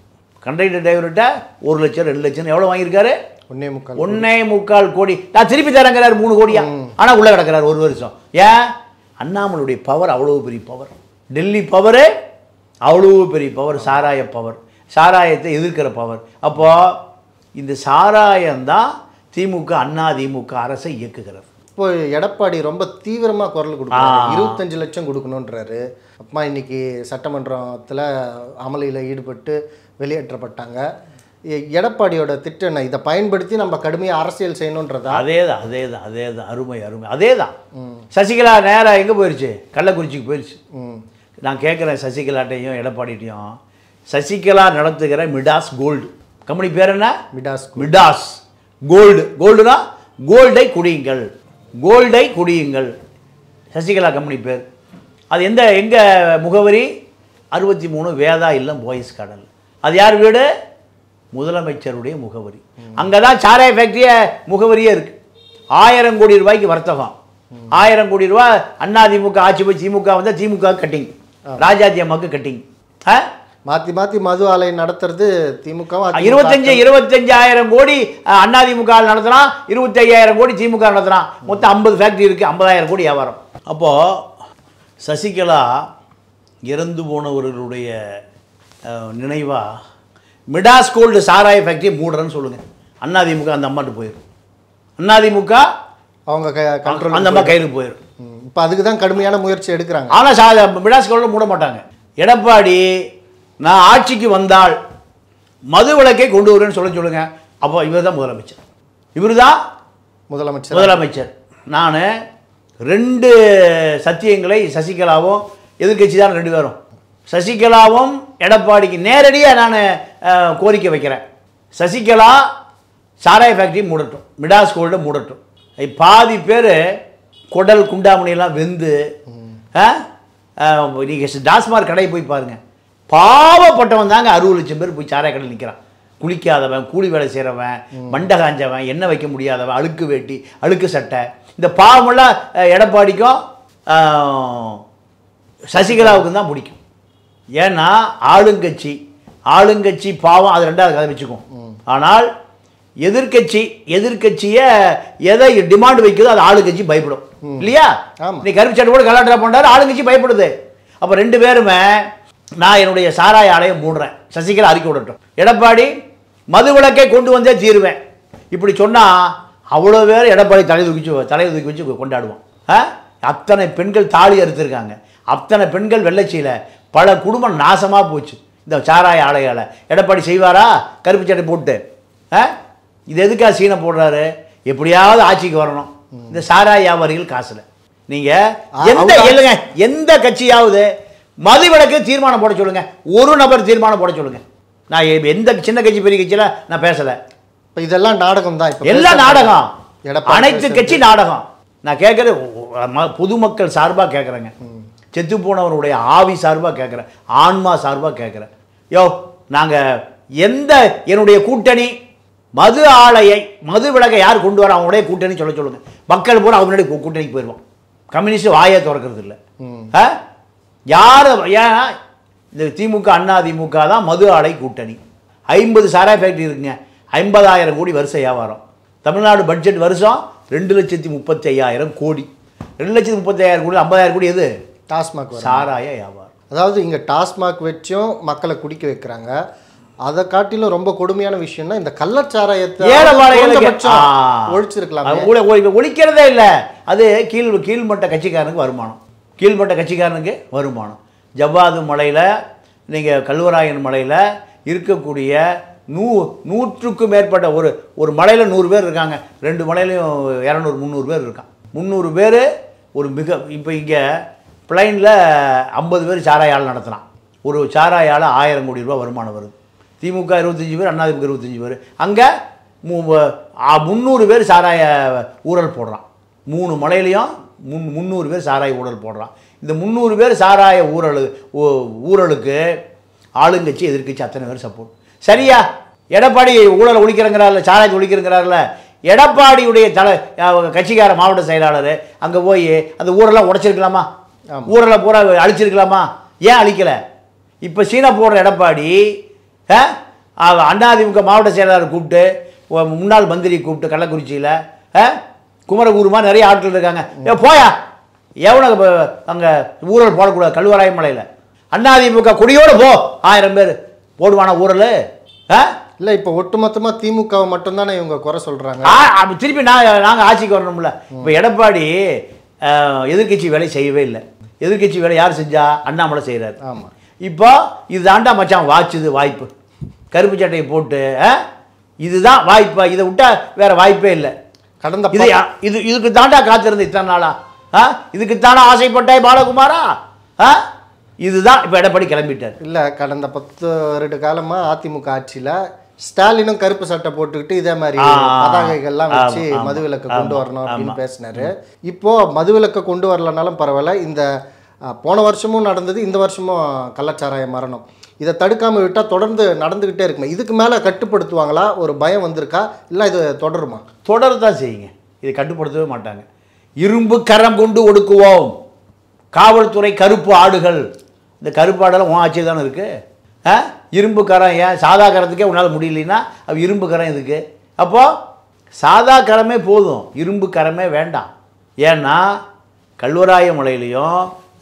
கண்டக்டர் டிரைவர்கிட்ட ஒரு லட்சம் ரெண்டு லட்சம் எவ்வளோ வாங்கியிருக்காரு? ஒன்னே முக்கால் ஒன்னே முக்கால் கோடி. நான் திருப்பி தரங்கிறாரு மூணு கோடியா. ஆனால் உள்ளே கிடக்கிறார் ஒரு வருஷம். ஏன்? அண்ணாமலையுடைய பவர் அவ்வளோ பெரிய பவர். டெல்லி பவரு அவ்வளோ பெரிய பவர். சாராய பவர், சாராயத்தை எதிர்க்கிற பவர். அப்போ இந்த சாராயம்தான் திமுக அண்ணா திமுக அரசை இயக்குகிறது. இப்போ எடப்பாடி ரொம்ப தீவிரமாக குரல் கொடுக்குறாரு. இருபத்தஞ்சு லட்சம் கொடுக்கணுன்றாரு. அப்பா இன்னைக்கு சட்டமன்றத்தில் அமளியில் ஈடுபட்டு வெளியேற்றப்பட்டாங்க. எடப்பாடியோட திட்டம் என்ன? இதை பயன்படுத்தி நம்ம கடுமையாக அரசியல் செய்யணுன்றதா? அதே தான் அதே தான் அதே தான் அருமை அருமை அதே தான். சசிகலா நேராக எங்கே போயிடுச்சு? கள்ளக்குறிச்சிக்கு போயிடுச்சு. நான் கேட்குறேன் சசிகலாட்டையும் எடப்பாடிட்டையும், சசிகலா நடத்துகிற மிடாஸ் கோல்டு கம்பெனி பேர் என்ன? Midas Midas gold. கோல்டுனா கோல்டை குடியுங்கள், கோல்டை குடியுங்கள். சசிகலா கம்பெனி பேர். அது எந்த எங்கே முகவரி? அறுபத்தி மூணு வேதா இல்லம் பாய்ஸ் கடல். அது யார் வீடு? முதலமைச்சருடைய முகவரி. அங்கே தான் சாராய ஃபேக்ட்ரிய முகவரியே இருக்கு. ஆயிரம் கோடி ரூபாய்க்கு வர்த்தகம். ஆயிரம் கோடி ரூபாய் அதிமுக ஆட்சி போய் திமுக வந்தால் திமுக கட்டிங், ராஜாத்தி அம்மாவுக்கு கட்டிங். மாற்றி மாற்றி மது ஆலை நடத்துறது திமுக. இருபத்தஞ்சு இருபத்தஞ்சாயிரம் கோடி அதிமுக நடத்துகிறான், இருபத்தி ஐயாயிரம் கோடி திமுக நடத்துகிறான். மொத்தம் ஐம்பது ஃபேக்ட்ரி இருக்குது, ஐம்பதாயிரம் கோடி வியாபாரம். அப்போது சசிகலா இறந்து போனவர்களுடைய நினைவாக மிடாஸ் கோல்டு சாராய ஃபேக்ட்ரி மூடுறன்னு சொல்லுங்கள். அதிமுக அந்த அம்மாட்டு போயிடும். அதிமுக அவங்க கண்ட்ரோல் அந்த அம்மா கையில் போயிடும். இப்போ அதுக்கு தான் கடுமையான முயற்சி எடுக்கிறாங்க. ஆனால் சா மிடாஸ் கோல்டு மூட மாட்டாங்க. எடப்பாடி நான் ஆட்சிக்கு வந்தால் மது விலக்கை கொண்டு வருவேன்னு சொல்ல சொல்லுங்க. அப்போ இவர் தான் முதலமைச்சர். இவர் தான் முதலமைச்சர் முதலமைச்சர் நான் ரெண்டு சத்தியங்களை சசிகலாவும் எதிர்கட்சி தான் ரெண்டு பேரும். சசிகலாவும் எடப்பாடிக்கு நேரடியாக நான் கோரிக்கை வைக்கிறேன். சசிகலா சாராய ஃபேக்ட்ரி மூடட்டும், மிடாஸ் கோல்டை மூடட்டும். பாதி பேர் குடல் குண்டாமணியெல்லாம் வெந்து நீங்கள் டாஸ்மார்க் கடையை போய் பாருங்கள். பாவப்பட்டவன் தாங்க அறுபது லட்சம் பேர் போய் சாராய கடையில் நிற்கிறான். குளிக்காதவன், கூலி வேலை செய்கிறவன், மண்டை காஞ்சவன், எண்ணெய் வைக்க முடியாதவன், அழுக்கு வேட்டி, அழுக்கு சட்டை. இந்த பாவமெல்லாம் எடப்பாடிக்கும் சசிகலாவுக்கும் தான் பிடிக்கும். ஏன்னா ஆளுங்கட்சி ஆளுங்கட்சி பாவம், அது ரெண்டாவது கதை வச்சுக்கும். ஆனால் எதிர்கட்சி எதிர்கட்சியை எதை டிமாண்ட் வைக்குதோ அது ஆளுங்கட்சி பயப்படும் இல்லையா? நீ கருப்பு சட்டை கூட கலாட்டா பண்ணாரு, ஆளுங்கட்சி பயப்படுது. அப்போ ரெண்டு பேருமே நான் என்னுடைய சாராய ஆலையை மூடுறேன், சசிகலா அறிக்கை விடட்டும், எடப்பாடி மது விலக்கை கொண்டு வந்தே தீருவேன். இப்படி சொன்னால் அவ்வளோ பேர் எடப்பாடி தலை தூக்கி தலையை தூக்கி வச்சு கொண்டாடுவோம். அத்தனை பெண்கள் தாலி அறுத்துருக்காங்க, அத்தனை பெண்கள் வெள்ளைச்சியில், பல குடும்பம் நாசமாக போச்சு இந்த சாராய ஆலையால். எடப்பாடி செய்வாரா கருப்பு சட்டை போட்டு? இது எதுக்காக சீனை போடுறாரு? எப்படியாவது ஆட்சிக்கு வரணும் இந்த சாராய வியாபாரிகள் காசில். நீங்கள் எந்த இல்லைங்க எந்த கட்சியாவது மது விலக்கு தீர்மானம் போட சொல்லுங்க, ஒரு நபர் தீர்மானம் போட சொல்லுங்க. நான் எந்த சின்ன கட்சி பெரிய கட்சியில் நான் பேசலை. இப்போ இதெல்லாம் நாடகம் தான். இப்போ எல்லாம் நாடகம், அனைத்து கட்சி நாடகம். நான் கேட்குற பொதுமக்கள் சார்பாக கேட்குறேங்க, செத்து போனவருடைய ஆவி சார்பாக கேட்குறேன், ஆன்மா சார்பாக கேட்குறேன். யோ நாங்கள் எந்த என்னுடைய கூட்டணி மது ஆலையை மது விலக்கை யார் கொண்டு வர அவங்களுடைய கூட்டணி சொல்ல சொல்லுங்க. மக்கள் பூரா அவங்க முன்னாடி கூட்டணிக்கு போயிடுவோம். கம்யூனிஸ்ட் வாயை திறக்கிறது இல்லை. யார் ஏன்னா இந்த திமுக அண்ணா திமுக தான் மது ஆலை கூட்டணி. ஐம்பது சாராய ஃபேக்ட்ரி இருக்குங்க, ஐம்பதாயிரம் கோடி வருஷ வியாபாரம். தமிழ்நாடு பட்ஜெட் வருஷம் ரெண்டு லட்சத்தி முப்பத்தி ஐயாயிரம் கோடி. ரெண்டு லட்சத்தி முப்பத்தி ஐயாயிரம் கோடி ஐம்பதாயிரம் கோடி எது? டாஸ்மாக் சாராய வியாபாரம். அதாவது இங்கே டாஸ்மாக் வச்சும் மக்களை குடிக்க வைக்கிறாங்க. அதை காட்டிலும் ரொம்ப கொடுமையான விஷயம்னா இந்த கள்ளச்சாராயத்தை ஒழிச்சிருக்கலாம். ஒழிக்கிறதே இல்லை, அது கீழ் கீழ்மட்ட கட்சிக்காரனுக்கு வருமானம், கீழ்மட்ட கட்சிக்காரனுக்கு வருமானம். ஜவ்வாது மலையில் நீங்கள் கல்வராயன் மலையில் இருக்கக்கூடிய நூ நூற்றுக்கும் மேற்பட்ட ஒரு ஒரு மலையில் நூறு பேர் இருக்காங்க, ரெண்டு மலையிலையும் இரநூறு முந்நூறு பேர் இருக்கான். முந்நூறு பேர் ஒரு மிக இப்போ இங்கே பிளைனில் ஐம்பது பேர் சாராய ஆலை நடத்தலாம். ஒரு சாராய ஆலை ஆயிரம் கோடி ரூபா வருமானம் வருது. திமுக இருபத்தஞ்சி பேர், அண்ணாதிமுக இருபத்தஞ்சி பேர், அங்கே முந்நூறு பேர் சாராய ஊழல் போடுறான். மூணு மலையிலையும் முன் முந்நூறு பேர் சாராய ஊழல் போடுறான். இந்த முந்நூறு பேர் சாராய ஊழல் ஊழலுக்கு ஆளுங்கட்சி எதிர்கட்சி அத்தனை பேர் சப்போர்ட். சரியா? எடப்பாடி ஊழலை ஒழிக்கிறங்கிறார்ல, சாராயத்தை ஒழிக்கிறங்கிறார்ல, எடப்பாடியுடைய தலை கட்சிக்கார மாவட்ட செயலாளர் அங்கே போய் அந்த ஊரெல்லாம் உடைச்சிருக்கலாமா? ஊரெல்லாம் பூரா அழிச்சிருக்கலாமா? ஏன் அழிக்கலை? இப்போ சீனா போடுற எடப்பாடி அதிமுக மாவட்ட செயலாளர் கூப்பிட்டு முன்னாள் மந்திரி கூப்பிட்டு கள்ளக்குறிச்சியில் குமரகுருமா நிறைய ஆட்கள் இருக்காங்க. ஏ போயா எவனை அங்கே ஊழல் போடக்கூடாது கல்வராய மலையில் அதிமுக கொடியோடு போ ஆயிரம் பேர் போடுவானா ஊழல்? இல்லை இப்போ ஒட்டுமொத்தமாக திமுகவை மட்டும்தானே இவங்க குறை சொல்கிறாங்க. திருப்பி நான் நாங்கள் ஆட்சிக்கு வரணும்ல. இப்போ எடப்பாடி எதிர்கட்சி வேலை செய்யவே இல்லை. எதிர்கட்சி வேலை யார் செஞ்சா? அண்ணாமலை செய்கிறார். ஆமாம். இப்போ இதுதான்டா மச்சான் வாச்சுது வாய்ப்பு. கருப்பு சட்டையை போட்டு இதுதான் வாய்ப்பா, இதை விட்டா வேற வாய்ப்பே இல்லை. கடந்த இது இது இதுக்கு தாண்டா காத்திருந்து இத்தனை நாளா? ஆ இதுக்கு தானே ஆசைப்பட்டாய் பாலகுமாரா? ஆ இதுதான் இப்போ எடப்பாடி கிளம்பிட்டார். இல்லை கடந்த பத்து வருட காலமாக அதிமுக ஆட்சியில் ஸ்டாலினும் கருப்பு சட்டை போட்டுக்கிட்டு இதே மாதிரி பதாகைகள்லாம் வச்சு மதுவிலக்கை கொண்டு வரணும் அப்படின்னு பேசினாரு. இப்போ மதுவிலக்கை கொண்டு வரலனாலும் பரவாயில்ல, இந்த போன வருஷமும் நடந்தது, இந்த வருஷமும் கள்ளச்சாராய மரணம், இதை தடுக்காமல் விட்டால் தொடர்ந்து நடந்துக்கிட்டே இருக்குமா? இதுக்கு மேலே கட்டுப்படுத்துவாங்களா? ஒரு பயம் வந்திருக்கா? இல்லை இது தொடருமா? தொடர்தான் செய்யுங்க. இதை கட்டுப்படுத்தவே மாட்டாங்க. இரும்பு கரம் கொண்டு ஒடுக்குவோம். காவல்துறை கருப்பு ஆடுகள். இந்த கருப்பு ஆடெல்லாம் உன் ஆட்சி தானே இருக்குது. ஆ இரும்பு கரம் ஏன் சாதா கரத்துக்கே உன்னால் முடியலன்னா அது இரும்பு கரம் இதுக்கு. அப்போது சாதா கரமே போதும், இரும்பு கரமே வேண்டாம். ஏன்னா கல்வராய மலையிலையும்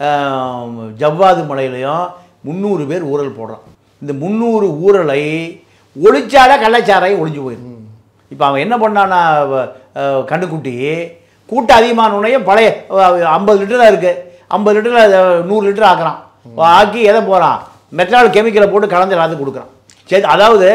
ஜவ்வாது மலையிலையும் முந்நூறு பேர் ஊழல் போடுறான். இந்த முந்நூறு ஊழலை ஒழிச்சால கள்ளச்சாராயம் ஒழிஞ்சு போயிடும். இப்போ அவன் என்ன பண்ணான்னா கண்ணுக்குட்டி கூட்டம் அதிகமானோடனையும் பழைய ஐம்பது லிட்டராக இருக்குது, ஐம்பது லிட்டரில் நூறு லிட்டர் ஆக்குறான். ஆக்கி எதை போகிறான்? மெட்ரால் கெமிக்கலை போட்டு கலந்து எல்லாத்தையும் கொடுக்குறான். சரி, அதாவது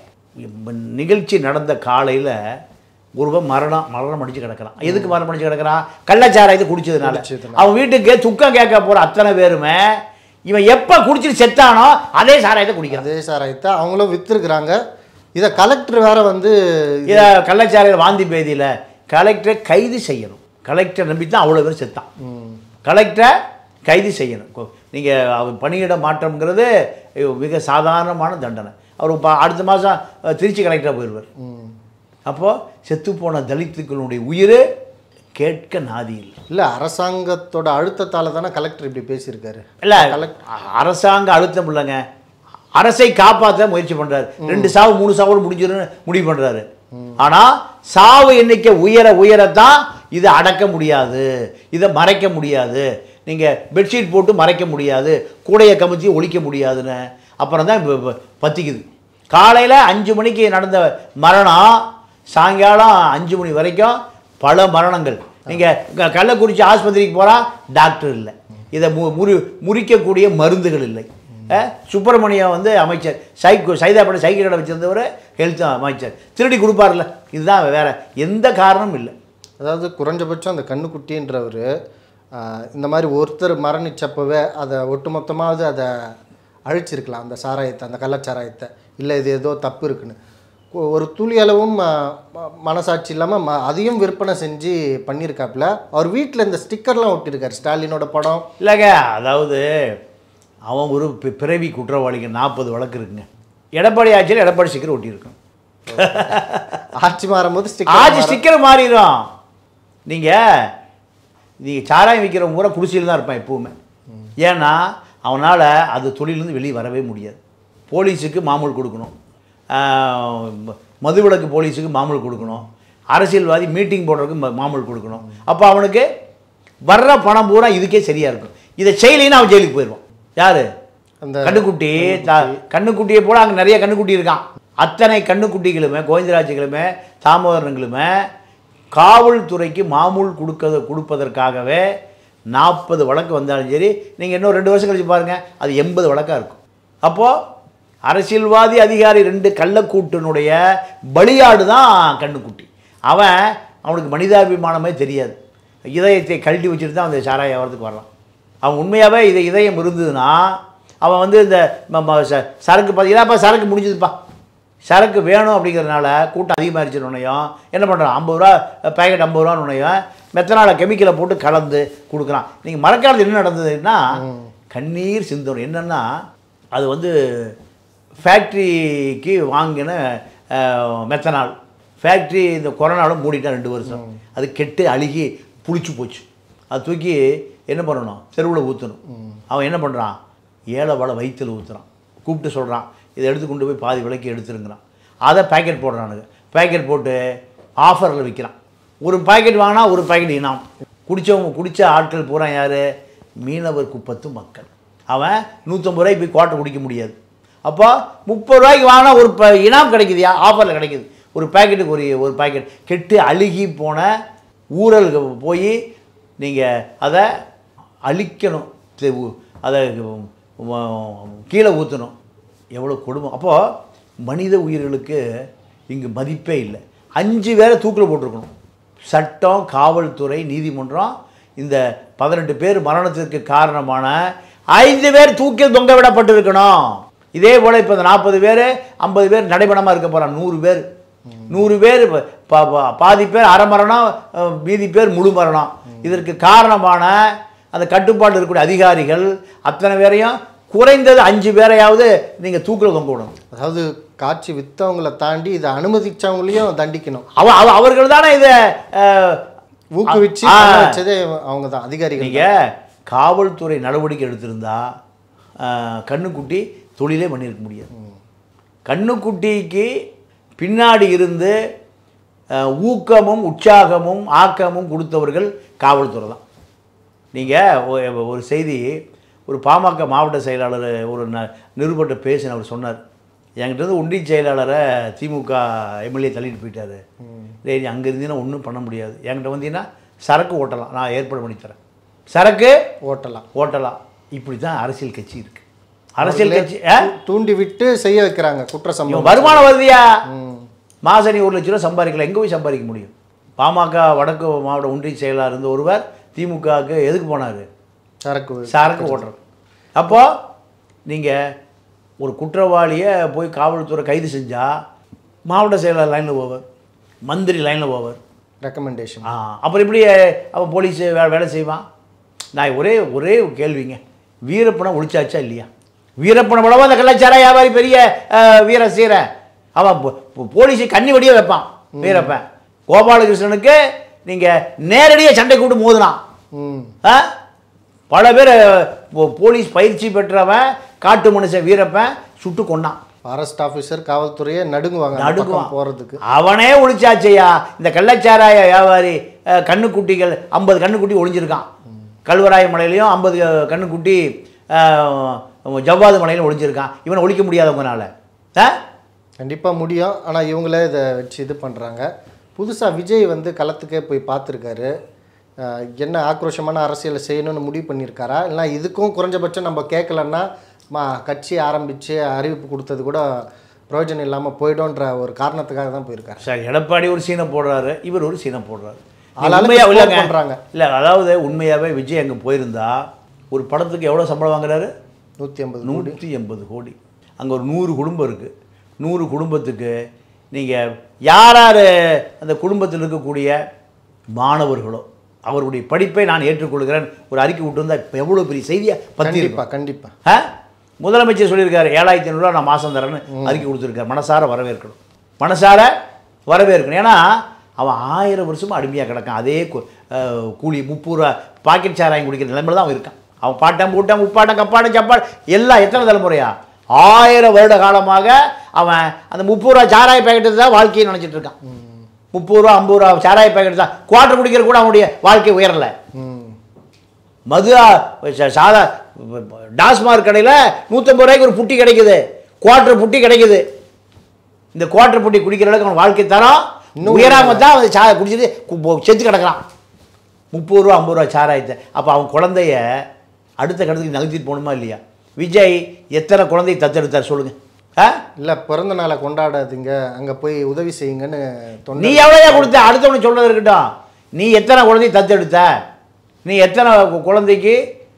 நிகழ்ச்சி நடந்த காலையில் ஒருவன் மரணம் மரணம் அடித்து கிடக்கிறான். எதுக்கு மரணம் அடித்து கிடக்கிறான்? கள்ளச்சாராயத்தை குடிச்சதுனால. அவன் வீட்டுக்கு துக்கம் கேட்க போகிற அத்தனை பேருமே இவன் எப்போ குடிச்சிட்டு செத்தானோ அதே சாராயத்தை குடிக்கிறான். அதே சாராயத்தை அவங்களும் விற்றுருக்குறாங்க. இதை கலெக்டர் வேற வந்து இதை கள்ளச்சாராயம் வாந்தி பேதியில் கலெக்டரை கைது செய்யணும். கலெக்டர் நம்பி தான் அவ்வளோ பேர் செத்தான். கலெக்டரை கைது செய்யணும். நீங்கள் அவர் பணியிட மாற்றம்ங்கிறது மிக சாதாரணமான தண்டனை. அவர் அடுத்த மாதம் திருச்சி கலெக்டராக போயிடுவார். அப்போது செத்துப்போன தலித்துக்களுடைய உயிர் கேட்க நாதி இல்லை. இல்லை அரசாங்கத்தோட அழுத்தத்தால் தானே கலெக்டர் இப்படி பேசியிருக்காரு. இல்லை அரசாங்க அழுத்தம் இல்லைங்க, அரசை காப்பாற்ற முயற்சி பண்ணுறாரு. ரெண்டு சாவு மூணு சாவோடு முடிஞ்சிருன்னு முடிவு பண்ணுறாரு. ஆனால் சாவு எண்ணிக்கை உயர உயரத்தான் இதை அடக்க முடியாது, இதை மறைக்க முடியாது. நீங்கள் பெட்ஷீட் போட்டு மறைக்க முடியாது, கூடையை கமிச்சு ஒழிக்க முடியாதுன்னு அப்புறம் தான் பற்றிக்குது. காலையில் அஞ்சு மணிக்கு நடந்த மரணம் சாயங்காலம் அஞ்சு மணி வரைக்கும் பல மரணங்கள். நீங்கள் கள்ளக்குறிச்சி ஆஸ்பத்திரிக்கு போனால் டாக்டர் இல்லை, இதை மு முறி முறிக்கக்கூடிய மருந்துகள் இல்லை. சுப்பிரமணியம் வந்து அமைச்சர், சைக்கோ சைதாப்பேட்டை சைக்கிள் கடை வச்சுருந்தவர் ஹெல்த் அமைச்சர், திருடி கொடுப்பார்ல. இதுதான், வேறு எந்த காரணமும் இல்லை. அதாவது குறைஞ்சபட்சம் அந்த கண்ணுக்குட்டின்றவர் இந்த மாதிரி ஒருத்தர் மரணிச்சப்பவே அதை ஒட்டுமொத்தமாவது அதை அழிச்சிருக்கலாம், அந்த சாராயத்தை, அந்த கள்ளச்சாராயத்தை. இல்லை இது ஏதோ தப்பு இருக்குன்னு ஒரு துளி அளவும் மனசாட்சி இல்லாமல் ம அதையும் விற்பனை செஞ்சு பண்ணியிருக்காப்புல. அவர் வீட்டில் இந்த ஸ்டிக்கர்லாம் ஒட்டியிருக்காரு, ஸ்டாலினோட படம். இல்லைங்க, அதாவது அவன் ஒரு பிறவி குற்றவாளிங்க. நாற்பது வழக்கு இருக்குங்க. எடப்பாடி ஆட்சியில் எடப்பாடி ஸ்டிக்கர் ஒட்டியிருக்கோம். ஆட்சி மாறும்போது ஸ்டிக்கர் ஆட்சி ஸ்டிக்கர் மாறிடும். நீங்கள் நீங்கள் சாராயம் விற்கிறவங்க பூரா குடிசையில் தான் இருப்பான் எப்போவுமே. ஏன்னா அவனால் அது தொழிலேருந்து வெளியே வரவே முடியாது. போலீஸுக்கு மாமூல் கொடுக்கணும், மதுவிலக்கு போலீஸுக்கு மாமூல் கொடுக்கணும், அரசியல்வாதி மீட்டிங் போடுறதுக்கு மாமூல் கொடுக்கணும். அப்போ அவனுக்கு வர்ற பணம் பூரா இதுக்கே சரியாக இருக்கும். இதை செய்யலைன்னு அவன் ஜெயிலுக்கு போயிடுவான். யார்? அந்த கண்ணுக்குட்டி. கண்ணுக்குட்டியை போல அங்கே நிறைய கண்ணுக்குட்டி இருக்கான். அத்தனை கண்ணுக்குட்டிகளுமே கோவிந்தராஜுகளுமே தாமோதரனுங்களுமே காவல்துறைக்கு மாமூல் கொடுக்க கொடுப்பதற்காகவே நாற்பது வழக்கு வந்தாலும் சரி, நீங்கள் இன்னும் ரெண்டு வருஷம் கழிச்சு பாருங்கள், அது எண்பது வழக்காக இருக்கும். அப்போது அரசியல்வாதி அதிகாரி ரெண்டு கள்ளக்கூட்டினுடைய பலியாடு தான் கண்ணுக்குட்டி. அவன் அவனுக்கு மனிதாபிமானமே தெரியாது. இதயத்தை கழட்டி வச்சுட்டு தான் அந்த சாராய வியாபாரத்துக்கு வரலாம். அவன் உண்மையாகவே இதை இதயம் இருந்ததுன்னா அவன் வந்து இந்த சரக்கு பார்த்தீங்கன்னாப்பா சரக்கு முடிஞ்சதுப்பா, சரக்கு வேணும் அப்படிங்கிறதுனால கூட்டம் அதிகமாகிடுச்சுன்னுனையும் என்ன பண்ணுறான், ஐம்பது ரூபா பேக்கெட் ஐம்பது ரூபான்னுனையும் மெத்தனால கெமிக்கலை போட்டு கலந்து கொடுக்குறான். நீங்கள் மறக்காதது என்ன நடந்ததுன்னா கண்ணீர் சிந்தணும். என்னென்னா அது வந்து ஃபேக்ட்ரிக்கு வாங்கின மெத்தனால். ஃபேக்ட்ரி இந்த கொரோனாவில் மூடிட்டான் ரெண்டு வருஷம். அது கெட்டு அழுகி புளிச்சு போச்சு. அது தூக்கி என்ன பண்ணணும், தெருவில் ஊற்றணும். அவன் என்ன பண்ணுறான், ஏழை வாழை வயிற்றில் ஊற்றுறான். கூப்பிட்டு சொல்கிறான், இதை எடுத்து கொண்டு போய் பாதி விலைக்கு எடுத்துருங்கிறான். அதை பேக்கெட் போடுறானுங்க. பேக்கெட் போட்டு ஆஃபரில் விற்கிறான். ஒரு பாக்கெட் வாங்கினா ஒரு பாக்கெட் இனாம். குடித்தவங்க குடித்த ஆட்கள் பூரா யார்? மீனவர் குப்பத்து மக்கள். அவன் நூற்றம்பது ரூபாய்க்கு போய் குவார்ட்டர் குடிக்க முடியாது. அப்போ முப்பது ரூபாய்க்கு வாங்கினா ஒரு ப இனாம் கிடைக்குதுயா, ஆஃபரில் கிடைக்குது. ஒரு பேக்கெட்டுக்கு ஒரு ஒரு பாக்கெட் கெட்டு அழுகி போன ஊரலுக்கு போய் நீங்கள் அதை அழிக்கணும், அதை கீழே ஊற்றணும். எவ்வளோ கொடுமை. அப்போது மனித உயிர்களுக்கு இங்கு மதிப்பே இல்லை. அஞ்சு பேரை தூக்கில் போட்டிருக்கணும். சட்டம், காவல்துறை, நீதிமன்றம் இந்த பதினெட்டு பேர் மரணத்திற்கு காரணமான ஐந்து பேர் தூக்கில் தொங்க விடப்பட்டிருக்கணும். இதே போல் இப்போ இந்த நாற்பது பேர் ஐம்பது பேர் நடைபெணமாக இருக்க போகிறான். நூறு பேர் நூறு பேர் பாதி பேர் அரை மரணம், மீதி பேர் முழு மரணம். இதற்கு காரணமான அந்த கட்டுப்பாடு இருக்கக்கூடிய அதிகாரிகள் அத்தனை பேரையும் குறைந்தது அஞ்சு பேரையாவது நீங்கள் தூக்கில் தொங்க விடணும். அதாவது காட்சி விற்றவங்களை தாண்டி இதை அனுமதிச்சவங்களையும் தண்டிக்கணும். அவ அவர்கள் தானே இதை ஊக்குவிச்சு வச்சதே அவங்க தான், அதிகாரிகள். நீங்கள் காவல்துறை நடவடிக்கை எடுத்திருந்தா கண்ணுக்குட்டி தொழிலே பண்ணியிருக்க முடியாது. கண்ணுக்குட்டிக்கு பின்னாடி இருந்து ஊக்கமும் உற்சாகமும் ஆக்கமும் கொடுத்தவர்கள் காவல்துறை தான். நீங்கள் ஒரு செய்தி, ஒரு பாமக மாவட்ட செயலாளர் ஒரு ந நிருபர்கிட்ட பேசின அவர் சொன்னார், என்கிட்ட இருந்து ஒன்றிய செயலாளரை திமுக எம்எல்ஏ தள்ளிட்டு போயிட்டாரு. டேய், அங்கே இருந்தீங்கன்னா ஒன்றும் பண்ண முடியாது, என்கிட்ட வந்தீங்கன்னா சரக்கு ஓட்டலாம், நான் ஏற்பாடு பண்ணித்தரேன், சரக்கு ஓட்டலாம் ஓட்டலாம் இப்படி தான் அரசியல் கட்சி இருக்குது. அரசியல் கட்சி தூண்டி விட்டு செய்ய வைக்கிறாங்க குற்ற சம்பவம். வருமானம் வருதியா, மாசனி ஒரு லட்ச ரூபா சம்பாதிக்கலாம், எங்கே போய் சம்பாதிக்க முடியும்? பாமக வடக்கு மாவட்ட ஒன்றிய செயலாளர் இருந்த ஒருவர் திமுகவுக்கு எதுக்கு போனார்? சரக்கு சரக்கு ஓட்டுறது. அப்போது நீங்கள் ஒரு குற்றவாளியை போய் காவல்துறை கைது செஞ்சால் மாவட்ட செயலாளர் லைனில் போவார், மந்திரி லைனில் போவார், ரெக்கமெண்டேஷன். ஆ அப்புறம் எப்படி அவன் போலீஸ் வே வேலை செய்வான்? நான் ஒரே ஒரே கேள்விங்க, வீரப்பனை ஒழிச்சாச்சா இல்லையா? வீரப்பனை விடவோ அந்த கலாச்சார வியாபாரி பெரிய வீர சீர அவன் போலீஸை கண்ணி வடியே வைப்பான். வீரப்பன் கோபாலகிருஷ்ணனுக்கு நீங்கள் நேரடியாக சண்டை கூட்டு மோதுனான். பல பேர் போலீஸ் பயிற்சி பெற்றவன் காட்டு மனுஷன் வீரப்பன் சுட்டு கொண்டான். ஃபாரஸ்ட் ஆஃபீஸர் காவல்துறையை நடுங்குவாங்க, நடுங்குவான் போகிறதுக்கு. அவனே ஒழிச்சாச்சையா. இந்த கள்ளச்சாராய வியாபாரி கண்ணுக்குட்டிகள் ஐம்பது கண்ணுக்குட்டி ஒழிஞ்சிருக்கான். கல்வராய மலையிலையும் ஐம்பது கண்ணுக்குட்டி ஜவ்வாது மலையிலும் ஒழிஞ்சிருக்கான். இவனை ஒழிக்க முடியாதவங்கனால கண்டிப்பாக முடியும். ஆனால் இவங்களே இதை வச்சு இது பண்ணுறாங்க. புதுசாக விஜய் வந்து களத்துக்கே போய் பார்த்துருக்காரு. என்ன ஆக்ரோஷமான அரசியலை செய்யணும்னு முடிவு பண்ணியிருக்காரா, இல்லை இதுக்கும் குறைஞ்சபட்சம் நம்ம கேட்கலன்னா மா கட்சி ஆரம்பித்து அறிவிப்பு கொடுத்தது கூட பிரயோஜனம் இல்லாமல் போய்டோன்ற ஒரு காரணத்துக்காக தான் போயிருக்காரு. சார், எடப்பாடி ஒரு சீனை போடுறாரு, இவர் ஒரு சீனை போடுறாரு. உண்மையாக பண்ணுறாங்க. இல்லை, அதாவது உண்மையாகவே விஜய் அங்கே போயிருந்தா ஒரு படத்துக்கு எவ்வளோ சம்பளம் வாங்குறாரு? நூற்றி ஐம்பது நூற்றி எண்பது கோடி. அங்கே ஒரு நூறு குடும்பம் இருக்குது. நூறு குடும்பத்துக்கு நீங்கள் யார் யார் அந்த குடும்பத்தில் இருக்கக்கூடிய மாணவர்களோ அவருடைய படிப்பை நான் ஏற்றுக்கொள்கிறேன் ஒரு அறிக்கை விட்டு வந்தால் இப்போ எவ்வளோ பெரிய செய்தியாக பற்றி கண்டிப்பாக கண்டிப்பாக ஆ முதலமைச்சர் சொல்லியிருக்காரு, ஏழாயிரத்தி ஐநூறுரூவா நான் மாதம் தரேன்னு அறிக்கை கொடுத்துருக்காரு. மனசார வரவேற்கணும், மனசார வரவேற்கணும். ஏன்னா அவன் ஆயிரம் வருஷமாக அடிமையாக கிடக்கான். அதே கூலி முப்பது ரூபா பாக்கெட் சாராயம் குடிக்கிற நிலைமையில் தான் அவன் இருக்கான். அவன் பாட்டம் பூட்டம் உப்பாட்டம் கப்பாட்டம் சப்பாடு எல்லாம் எத்தனை தலைமுறையா ஆயிரம் வருட காலமாக அவன் அந்த முப்பது ரூபா சாராய பேக்கெட்டு தான் வாழ்க்கையை நினச்சிட்டு இருக்கான். முப்பது ரூபா ஐம்பது ரூபா சாராய பேக்கெட் தான். குவார்டர் குடிக்கிற கூட அவனுடைய வாழ்க்கை உயரலை. மது சாதா டாஸ்மார்க் கடையில் நூற்றம்பது ரூபாய்க்கு ஒரு புட்டி கிடைக்குது, குவார்டர் புட்டி கிடைக்குது. இந்த குவார்டர் புட்டி குடிக்கிற அளவுக்கு அவன் வாழ்க்கை தரம் உயராம தான் அவன் சா குடிச்சிட்டு செத்து கிடக்கிறான். முப்பது ரூபா ஐம்பது ரூபா சாராயத்தை. அப்போ அவன் குழந்தைய அடுத்த கட்டத்துக்கு நகர்த்திட்டு போகணுமா இல்லையா? விஜய் எத்தனை குழந்தையை தத்தெடுத்தார் சொல்லுங்கள்? ஆ இல்லை, பிறந்த நாளை கொண்டாடாதீங்க, அங்கே போய் உதவி செய்யுங்கன்னு நீ எவ்வளோயா கொடுத்த? அடுத்தவனு சொல்கிறது இருக்கட்டும், நீ எத்தனை குழந்தையை தத்தெடுத்த? நீ எத்தனை குழந்தைக்கு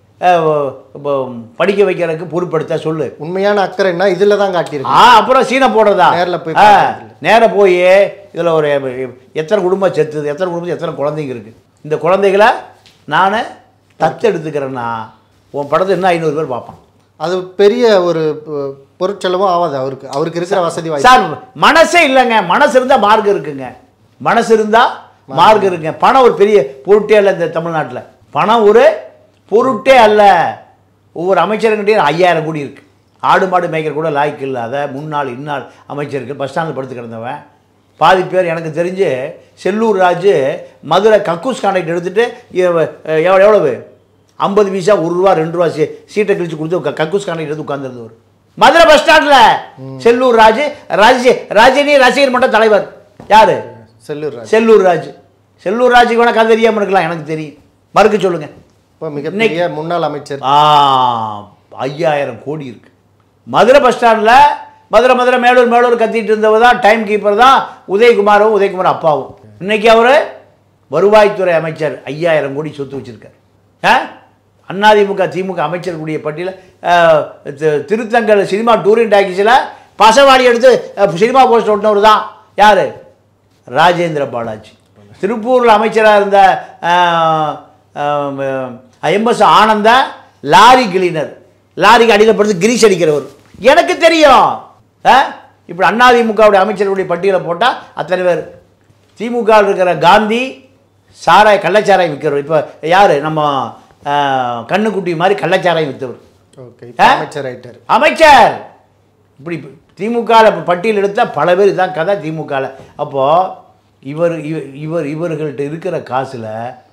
படிக்க வைக்கிறதுக்கு பொறுப்படுத்த சொல்லு. உண்மையான அக்கறைன்னா இதில் தான் காட்டியிருக்கு. ஆ அப்புறம் சீனை போடுறதா? நேரில் போய் நேராக போய் இதில் ஒரு எத்தனை குடும்பம் செத்துது, எத்தனை குடும்பம் எத்தனை குழந்தைங்க இருக்குது, இந்த குழந்தைகளை நான் தத்தெடுத்துக்கிறேன்னா உன் படத்தை இன்னும் ஐநூறு பேர் பார்ப்பான். அது பெரிய ஒரு பொருட்செலவும் ஆகாது அவருக்கு. அவருக்கு இருக்கிற வசதி சார் மனசே இல்லைங்க. மனசு இருந்தால் மார்க் இருக்குங்க. மனசு இருந்தால் மார்க் இருக்குங்க. பணம் ஒரு பெரிய பொருட்டே இல்லை இந்த தமிழ்நாட்டில். பணம் ஒரு பொருட்டே அல்ல. ஒவ்வொரு அமைச்சருங்கிட்டே ஐயாயிரம் கோடி இருக்குது. ஆடு மாடு மேய்க்கிற கூட லாய்க்கு இல்லாத முன்னாள் இன்னாள் அமைச்சருக்கு பஸ் ஸ்டாண்டில் படுத்து கிடந்தவன் பாதி பேர் எனக்கு தெரிஞ்சு செல்லூர் ராஜு மதுரை கக்கூஸ் கான்ட்ராக்ட் எடுத்துகிட்டு எவ்வளோ எவ்வளவு ஐம்பது பைசா ஒரு ரூபா ரெண்டு ரூபா சீ சீட்டை கிழிச்சு கொடுத்து கக்கூஸ் கான்ட்ராக்ட் எடுத்து உட்காந்துருந்தவர் மதுரை பஸ் ஸ்டாண்டில் செல்லூர் ராஜு ராஜ ரஜினி ரசிகர் மன்ற தலைவர் யார் செல்லூர் ராஜ் செல்லூர் ராஜு செல்லூர் ராஜுக்கு வேணால் கதை தெரியாமல் இருக்கலாம் எனக்கு தெரியும் மறுக்க சொல்லுங்கள் இப்போ மிகப்பெரிய முன்னாள் அமைச்சர் ஐயாயிரம் கோடி இருக்கு மதுரை பஸ் ஸ்டாண்டில் மதுரை மதுரை மேலூர் மேலூர் கத்திட்டு இருந்தவர் தான் டைம் கீப்பர் தான் உதயகுமாரும் உதயகுமார் அப்பாவும் இன்னைக்கு அவர் வருவாய்த்துறை அமைச்சர் ஐயாயிரம் கோடி சொத்து வச்சிருக்கார் அதிமுக திமுக அமைச்சர்களுடைய பட்டியலில் திருத்தங்கல் சினிமா டூரிங் டாக்கீஸில் பசவாடி எடுத்து சினிமா போஸ்டர் ஒட்டினவர் தான் யார் ராஜேந்திர பாலாஜி திருப்பூரில் அமைச்சராக இருந்த எம்எஸ் ஆனந்த லாரி கிளீனர் லாரிக்கு அடியில் படுத்து கிரீஸ் அடிக்கிறவர் எனக்கு தெரியும் இப்படி அதிமுகவுடைய அமைச்சர்களுடைய பட்டியலை போட்டால் அத்தனை பேர் திமுகவில் இருக்கிற காந்தி சாராய் கள்ளச்சாராய் விற்கிறவர் இப்போ யார் நம்ம கண்ணுக்குட்டி மாதிரி கள்ளச்சாராய் விற்றவர் அமைச்சர் அமைச்சர் இப்படி திமுகவில் பட்டியல் எடுத்தால் பல பேர் இதுதான் கதை திமுகவில் அப்போது இவர் இவர் இவர்கள்ட்ட இருக்கிற காசில்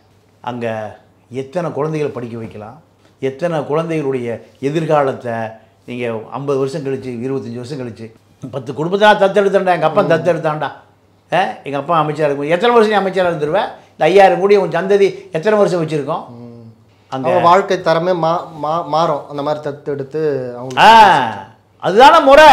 அங்கே எத்தனை குழந்தைகளை படிக்க வைக்கலாம் எத்தனை குழந்தைகளுடைய எதிர்காலத்தை நீங்கள் ஐம்பது வருஷம் கழிச்சு இருபத்தஞ்சி வருஷம் கழிச்சு பத்து குடும்பத்தான் தத்தெடுத்தாண்டா எங்கள் அப்பா தத்தெடுத்தாண்டா எங்கள் அப்பா அமைச்சராக இருக்கும் எத்தனை வருஷம் நீ அமைச்சராக இருந்துருவேன் இல்லை ஐயாயிரம் கோடி உன் சந்ததி எத்தனை வருஷம் வச்சுருக்கோம் அங்கே வாழ்க்கை தரமே மா மா மாறும் அந்த மாதிரி தத்தெடுத்து அவங்க அதுதான முறை.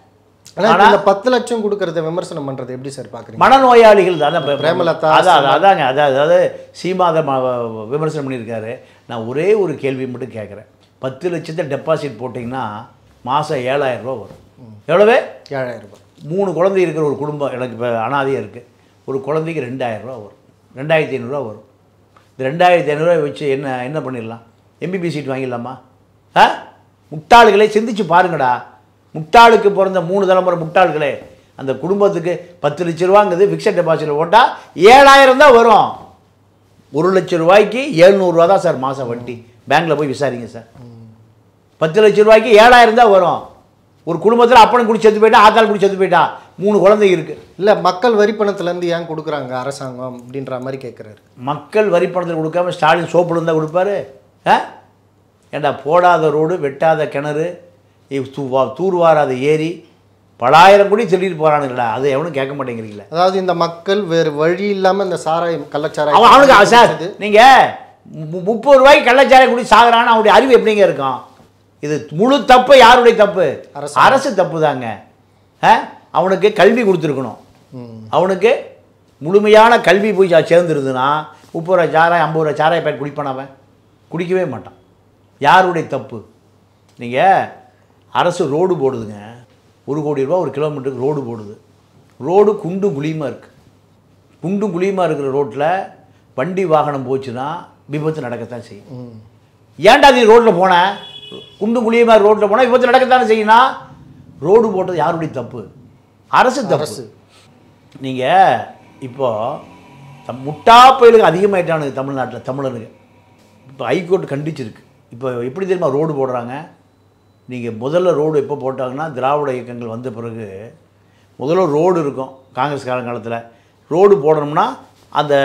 ஆனால் இந்த பத்து லட்சம் கொடுக்கறத விமர்சனம் பண்ணுறது எப்படி சார் பார்க்குறீங்க? மனநோயாளிகள் தான் பிரேமலதா அதான் அதாங்க அதாவது அதாவது சீமாத விமர்சனம் பண்ணியிருக்காரு. நான் ஒரே ஒரு கேள்வி மட்டும் கேட்குறேன். பத்து லட்சத்தை டெபாசிட் போட்டிங்கன்னா மாதம் ஏழாயிரம் ரூபா வரும். எவ்வளவு? ஏழாயிரம் ரூபாய். மூணு குழந்தை இருக்கிற ஒரு குடும்பம் எனக்கு இப்போ அனாதையாக இருக்குது. ஒரு குழந்தைக்கு ரெண்டாயிரம் ரூபா வரும், ரெண்டாயிரத்தி ஐநூறுரூவா வரும். இந்த ரெண்டாயிரத்தி ஐநூறுரூவா வச்சு என்ன என்ன பண்ணிடலாம்? MPP seat வாங்கிடலாமா? ஆ முட்டாள்களே சிந்திச்சு பாருங்கடா. முட்டாளுக்கு பிறந்த மூணு தலைமுறை முட்டாள்களே, அந்த குடும்பத்துக்கு பத்து லட்ச ரூபாங்கிறது ஃபிக்ஸட் டெபாசிட்டில் போட்டால் ஏழாயிரம் தான் வரும். ஒரு லட்ச ரூபாய்க்கு ஏழ்நூறுவா தான் சார் மாதம் வட்டி. பேங்க்கில் போய் விசாரிங்க சார். பத்து லட்ச ரூபாய்க்கு ஏழாயிரம் தான் வரும். ஒரு குடும்பத்தில் அப்பனும் குடி செத்து போயிட்டா, ஆத்தாள் குடி செத்து போயிட்டா, மூணு குழந்தைங்க இருக்குது. இல்லை மக்கள் வரி பணத்துலேருந்து ஏன் கொடுக்குறாங்க அரசாங்கம் அப்படின்ற மாதிரி கேட்குறாரு. மக்கள் வரி பணத்தில் கொடுக்காம ஸ்டாலின் சோப்பு இருந்தால் கொடுப்பாரு? ஆ ஏண்டா போடாத ரோடு, வெட்டாத கிணறு, தூவா தூர்வாராத ஏரி, பலாயிரம் கோடி திருடிட்டு போகிறானுங்களா? அது எவனும் கேட்க மாட்டேங்கிறீங்களா? அதாவது இந்த மக்கள் வேறு வழி இல்லாமல் இந்த சாராயம் கள்ளச்சாராயம் அவன் அவனுக்கு சார் நீங்கள் முப்பது ரூபாய்க்கு கள்ளச்சாராயம் குடி சாகுறான்னு அவனுடைய அறிவு எப்படிங்க இருக்கும்? இது முழு தப்பு யாருடைய தப்பு? அரசு தப்பு தாங்க. அவனுக்கு கல்வி கொடுத்துருக்கணும். அவனுக்கு முழுமையான கல்வி போய் சேர்ந்துருதுன்னா முப்பது ரூபா சாராயம் ஐம்பது ரூபா சாராய பேட் குடிப்பான், அவன் குடிக்கவே மாட்டான். யாருடைய தப்பு? நீங்கள் அரசு ரோடு போடுதுங்க, ஒரு கோடி ரூபா ஒரு கிலோமீட்டருக்கு ரோடு போடுது. ரோடு குண்டும் குழியுமாக இருக்குது. குண்டும் குழியுமாக இருக்கிற ரோட்டில் வண்டி வாகனம் போச்சுன்னா விபத்து நடக்கத்தான் செய்யும். ஏன்டா நீ ரோட்டில் போன? குண்டும் குழியுமாக ரோட்டில் போனால் விபத்து நடக்கத்தானே செய்யணும். ரோடு போட்டது யாருடைய தப்பு? அரசு தப்பு. நீங்கள் இப்போது முட்டா பயலுக்கு அதிகமாயிட்டானுங்க தமிழ்நாட்டில் தமிழனுங்க. இப்போ ஹைகோர்ட் கண்டிச்சிருக்கு. இப்போ எப்படி தெரியுமா ரோடு போடுறாங்க? நீங்கள் முதல்ல ரோடு எப்போ போட்டாங்கன்னா திராவிட இயக்கங்கள் வந்த பிறகு முதல்ல ரோடு இருக்கும். காங்கிரஸ் காலங்காலத்தில் ரோடு போடணும்னா அந்த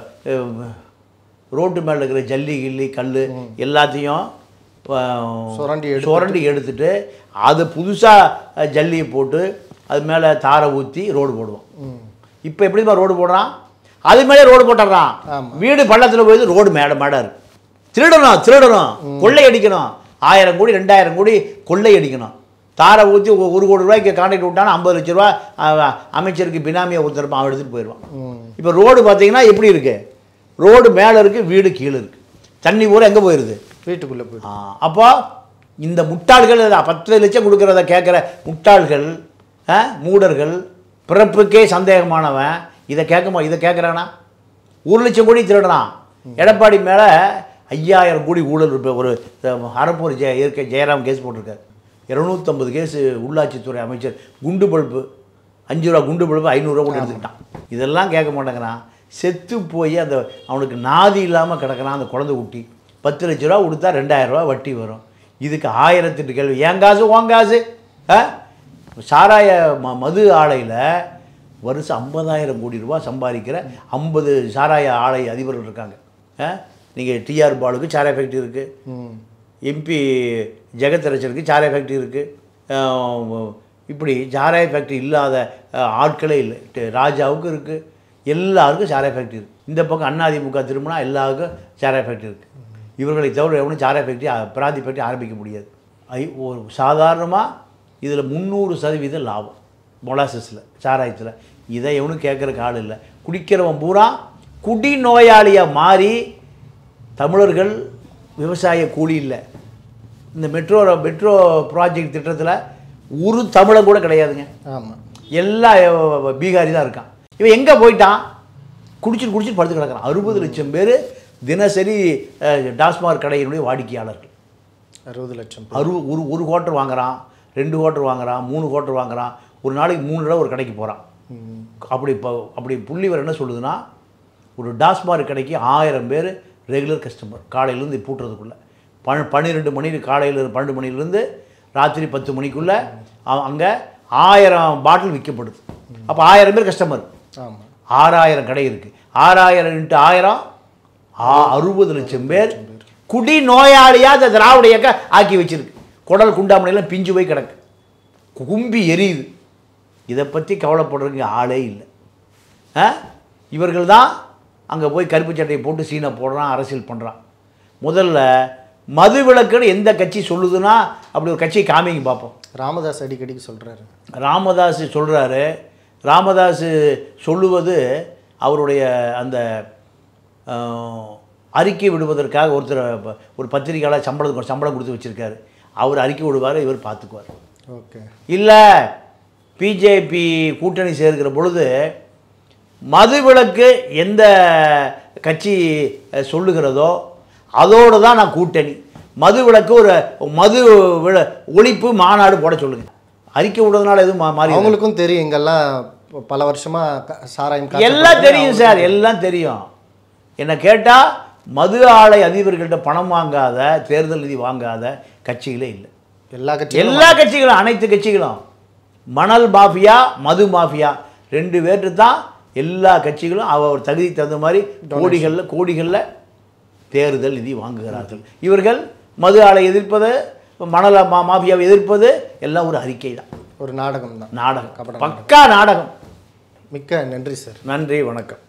ரோட்டு மேலே இருக்கிற ஜல்லி கில்லி கல் எல்லாத்தையும் சுரண்டி சுரண்டி எடுத்துட்டு அது புதுசாக ஜல்லியை போட்டு அது மேலே தாரை ஊற்றி ரோடு போடுவோம். இப்போ எப்படிமா ரோடு போடுறான்? அது மேலே ரோடு போட்டுடுறான். வீடு பள்ளத்தில் போய் ரோடு மேடை மேடை இருக்கு. திருடணும் திருடணும் கொள்ளை அடிக்கணும். ஆயிரம் கோடி ரெண்டாயிரம் கோடி கொள்ளை அடிக்கணும். தாரை ஊற்றி ஒரு கோடி ரூபாய்க்கு கான்ட்ராக்ட் விட்டானா ஐம்பது லட்ச ரூபா அமைச்சருக்கு பினாமியை ஒருத்தருப்பான், அவன் எடுத்துகிட்டு போயிடுவான். இப்போ ரோடு பார்த்தீங்கன்னா எப்படி இருக்குது? ரோடு மேலே இருக்குது, வீடு கீழே இருக்குது. தண்ணி பூரா எங்கே போயிடுது? வீட்டுக்குள்ளே போயிடுது. அப்போ இந்த முட்டாள்கள் பத்து லட்சம் கொடுக்குறத கேட்குற முட்டாள்கள், மூடர்கள், பிறப்புக்கே சந்தேகமானவன் இதை கேட்குமா? இதை கேட்குறானா? ஒரு லட்சம் கோடி திருடுறான். எடப்பாடி மேலே ஐயாயிரம் கோடி ஊழல் இருப்ப ஒரு அரப்பூர் ஜெய இயற்கை ஜெயராம் கேஸ் போட்டிருக்காரு. இரநூத்தம்பது கேஸு உள்ளாட்சித்துறை அமைச்சர் குண்டு பல்பு அஞ்சு ரூபா குண்டு பல்பு ஐநூறுரூவா கூட எடுத்துக்கிட்டான். இதெல்லாம் கேட்க மாட்டேங்கிறான். செத்து போய் அந்த அவனுக்கு நாதி இல்லாமல் கிடக்கிறான் அந்த குழந்தை குட்டி. பத்து லட்ச ரூபா கொடுத்தா ரெண்டாயிரம் ரூபா வட்டி வரும். இதுக்கு ஆயிரத்தெட்டு கேள்வி. ஏன் காசு உன் காசு? சாராய ம மது ஆலையில் வருஷம் ஐம்பதாயிரம் கோடி ரூபா சம்பாதிக்கிற ஐம்பது சாராய ஆலை அதிபர்கள் இருக்காங்க. நீங்கள் டிஆர் பாலுக்கு சாராய ஃபேக்ட்ரி இருக்குது, எம்பி ஜெகத்ரட்சருக்கு சாராய ஃபேக்ட்ரி இருக்குது. இப்படி சாராய ஃபேக்ட்ரி இல்லாத ஆட்களே இல்லை. ராஜாவுக்கு இருக்குது, எல்லாருக்கும் சாராய ஃபேக்ட்ரி இருக்குது. இந்த பக்கம் அதிமுக திரும்பினா எல்லாருக்கும் சாராய ஃபேக்ட்ரி இருக்குது. இவர்களை தவிர எவனும் சாராய ஃபேக்ட்ரி பிராந்தி ஃபேக்ட்ரி ஆரம்பிக்க முடியாது. ஐ ஒரு சாதாரணமாக இதில் முந்நூறு சதவீதம் லாபம் மொலாசஸில், சாராயத்தில். இதை எவனும் கேட்குறக்கு ஆள் இல்லை. குடிக்கிறவன் பூரா குடி நோயாளியாக மாறி தமிழர்கள் விவசாய கூலி இல்லை. இந்த மெட்ரோ மெட்ரோ ப்ராஜெக்ட் திட்டத்தில் ஒரு தமிழன் கூட கிடையாதுங்க. ஆமாம், எல்லா பீகாரி தான் இருக்கான். இவன் எங்கே போயிட்டான்? குடிச்சிட்டு குடிச்சிட்டு படுத்து கிடக்கிறான். அறுபது லட்சம் பேர் தினசரி டாஸ்மாக் கடையினுடைய வாடிக்கையாளர்கள். அறுபது லட்சம் அறு ஒரு ஒரு குவார்ட்டர் வாங்குறான், ரெண்டு குவார்ட்டர் வாங்குறான், மூணு குவார்ட்டர் வாங்குறான். ஒரு நாளைக்கு மூணு தடவை ஒரு கடைக்கு போகிறான். அப்படி இப்போ அப்படி புள்ளிவர் என்ன சொல்லுதுன்னா, ஒரு டாஸ்மாக் கடைக்கு ஆயிரம் பேர் ரெகுலர் கஸ்டமர். காலையிலேருந்து பூட்டுறதுக்குள்ளே பன் பன்னிரெண்டு மணி காலையில் பன்னெண்டு மணிலேருந்து ராத்திரி பத்து மணிக்குள்ளே அங்கே ஆயிரம் பாட்டில் விற்கப்படுது. அப்போ ஆயிரம் பேர் கஸ்டமர். ஆமாம், ஆறாயிரம் கடை இருக்குது. ஆறாயிரம் இன்ட்டு ஆயிரம் அறுபது லட்சம் பேர் குடி நோயாளியாக இந்த திராவிட இயக்க ஆக்கி வச்சிருக்கு. குடல் குண்டாமணியெல்லாம் பிஞ்சு போய் கிடக்கு, கும்பி எரியுது. இதை பற்றி கவலைப்படுறதுக்கு ஆளே இல்லை. இவர்கள் தான் அங்கே போய் கருப்பு சட்டையை போட்டு சீனை போடுறான், அரசியல் பண்ணுறான். முதல்ல மது விலக்குன்னு எந்த கட்சி சொல்லுதுன்னா அப்படி ஒரு கட்சியை காமிங்க பார்ப்போம். ராமதாஸ் அடிக்கடிக்கு சொல்கிறாரு. ராமதாஸ் சொல்கிறாரு. ராமதாஸ் சொல்லுவது அவருடைய அந்த அறிக்கை விடுவதற்காக ஒருத்தர் ஒரு பத்திரிகையாளர் சம்பளம் சம்பளம் கொடுத்து வச்சுருக்காரு. அவர் அறிக்கை விடுவார், இவர் பார்த்துக்குவார். ஓகே, இல்லை பிஜேபி கூட்டணி சேர்க்கிற பொழுது மதுவிலக்கு எந்த கட்சி சொல்லுகிறதோ அதோடு தான் நான் கூட்டணி. மதுவிலக்கு ஒரு மது விழ ஒழிப்பு மாநாடு போட சொல்லுங்கள். அறிக்கை விடுறதுனால எதுவும் மாறி அவங்களுக்கும் தெரியும். இங்கெல்லாம் பல வருஷமாக சாராயம் எல்லாம் தெரியும் சார், எல்லாம் தெரியும். என்னை கேட்டால் மது ஆலை அதிபர்கள்ட்ட பணம் வாங்காத, தேர்தல் நிதி வாங்காத கட்சிகளே இல்லை. எல்லா கட்சியும் எல்லா கட்சிகளும், அனைத்து கட்சிகளும். மணல் மாஃபியா, மது மாஃபியா ரெண்டு பேர்ட்டு தான் எல்லா கட்சிகளும் அவர் தகுதி தகுந்த மாதிரி கோடிகளில் கோடிகளில் தேர்தல் நிதி வாங்குகிறார்கள். இவர்கள் மது ஆலை எதிர்ப்பது, மணல் மா மாஃபியாவை எதிர்ப்பது எல்லாம் ஒரு அறிக்கை தான், ஒரு நாடகம் தான். நாடகம், பக்கா நாடகம். மிக்க நன்றி சார். நன்றி, வணக்கம்.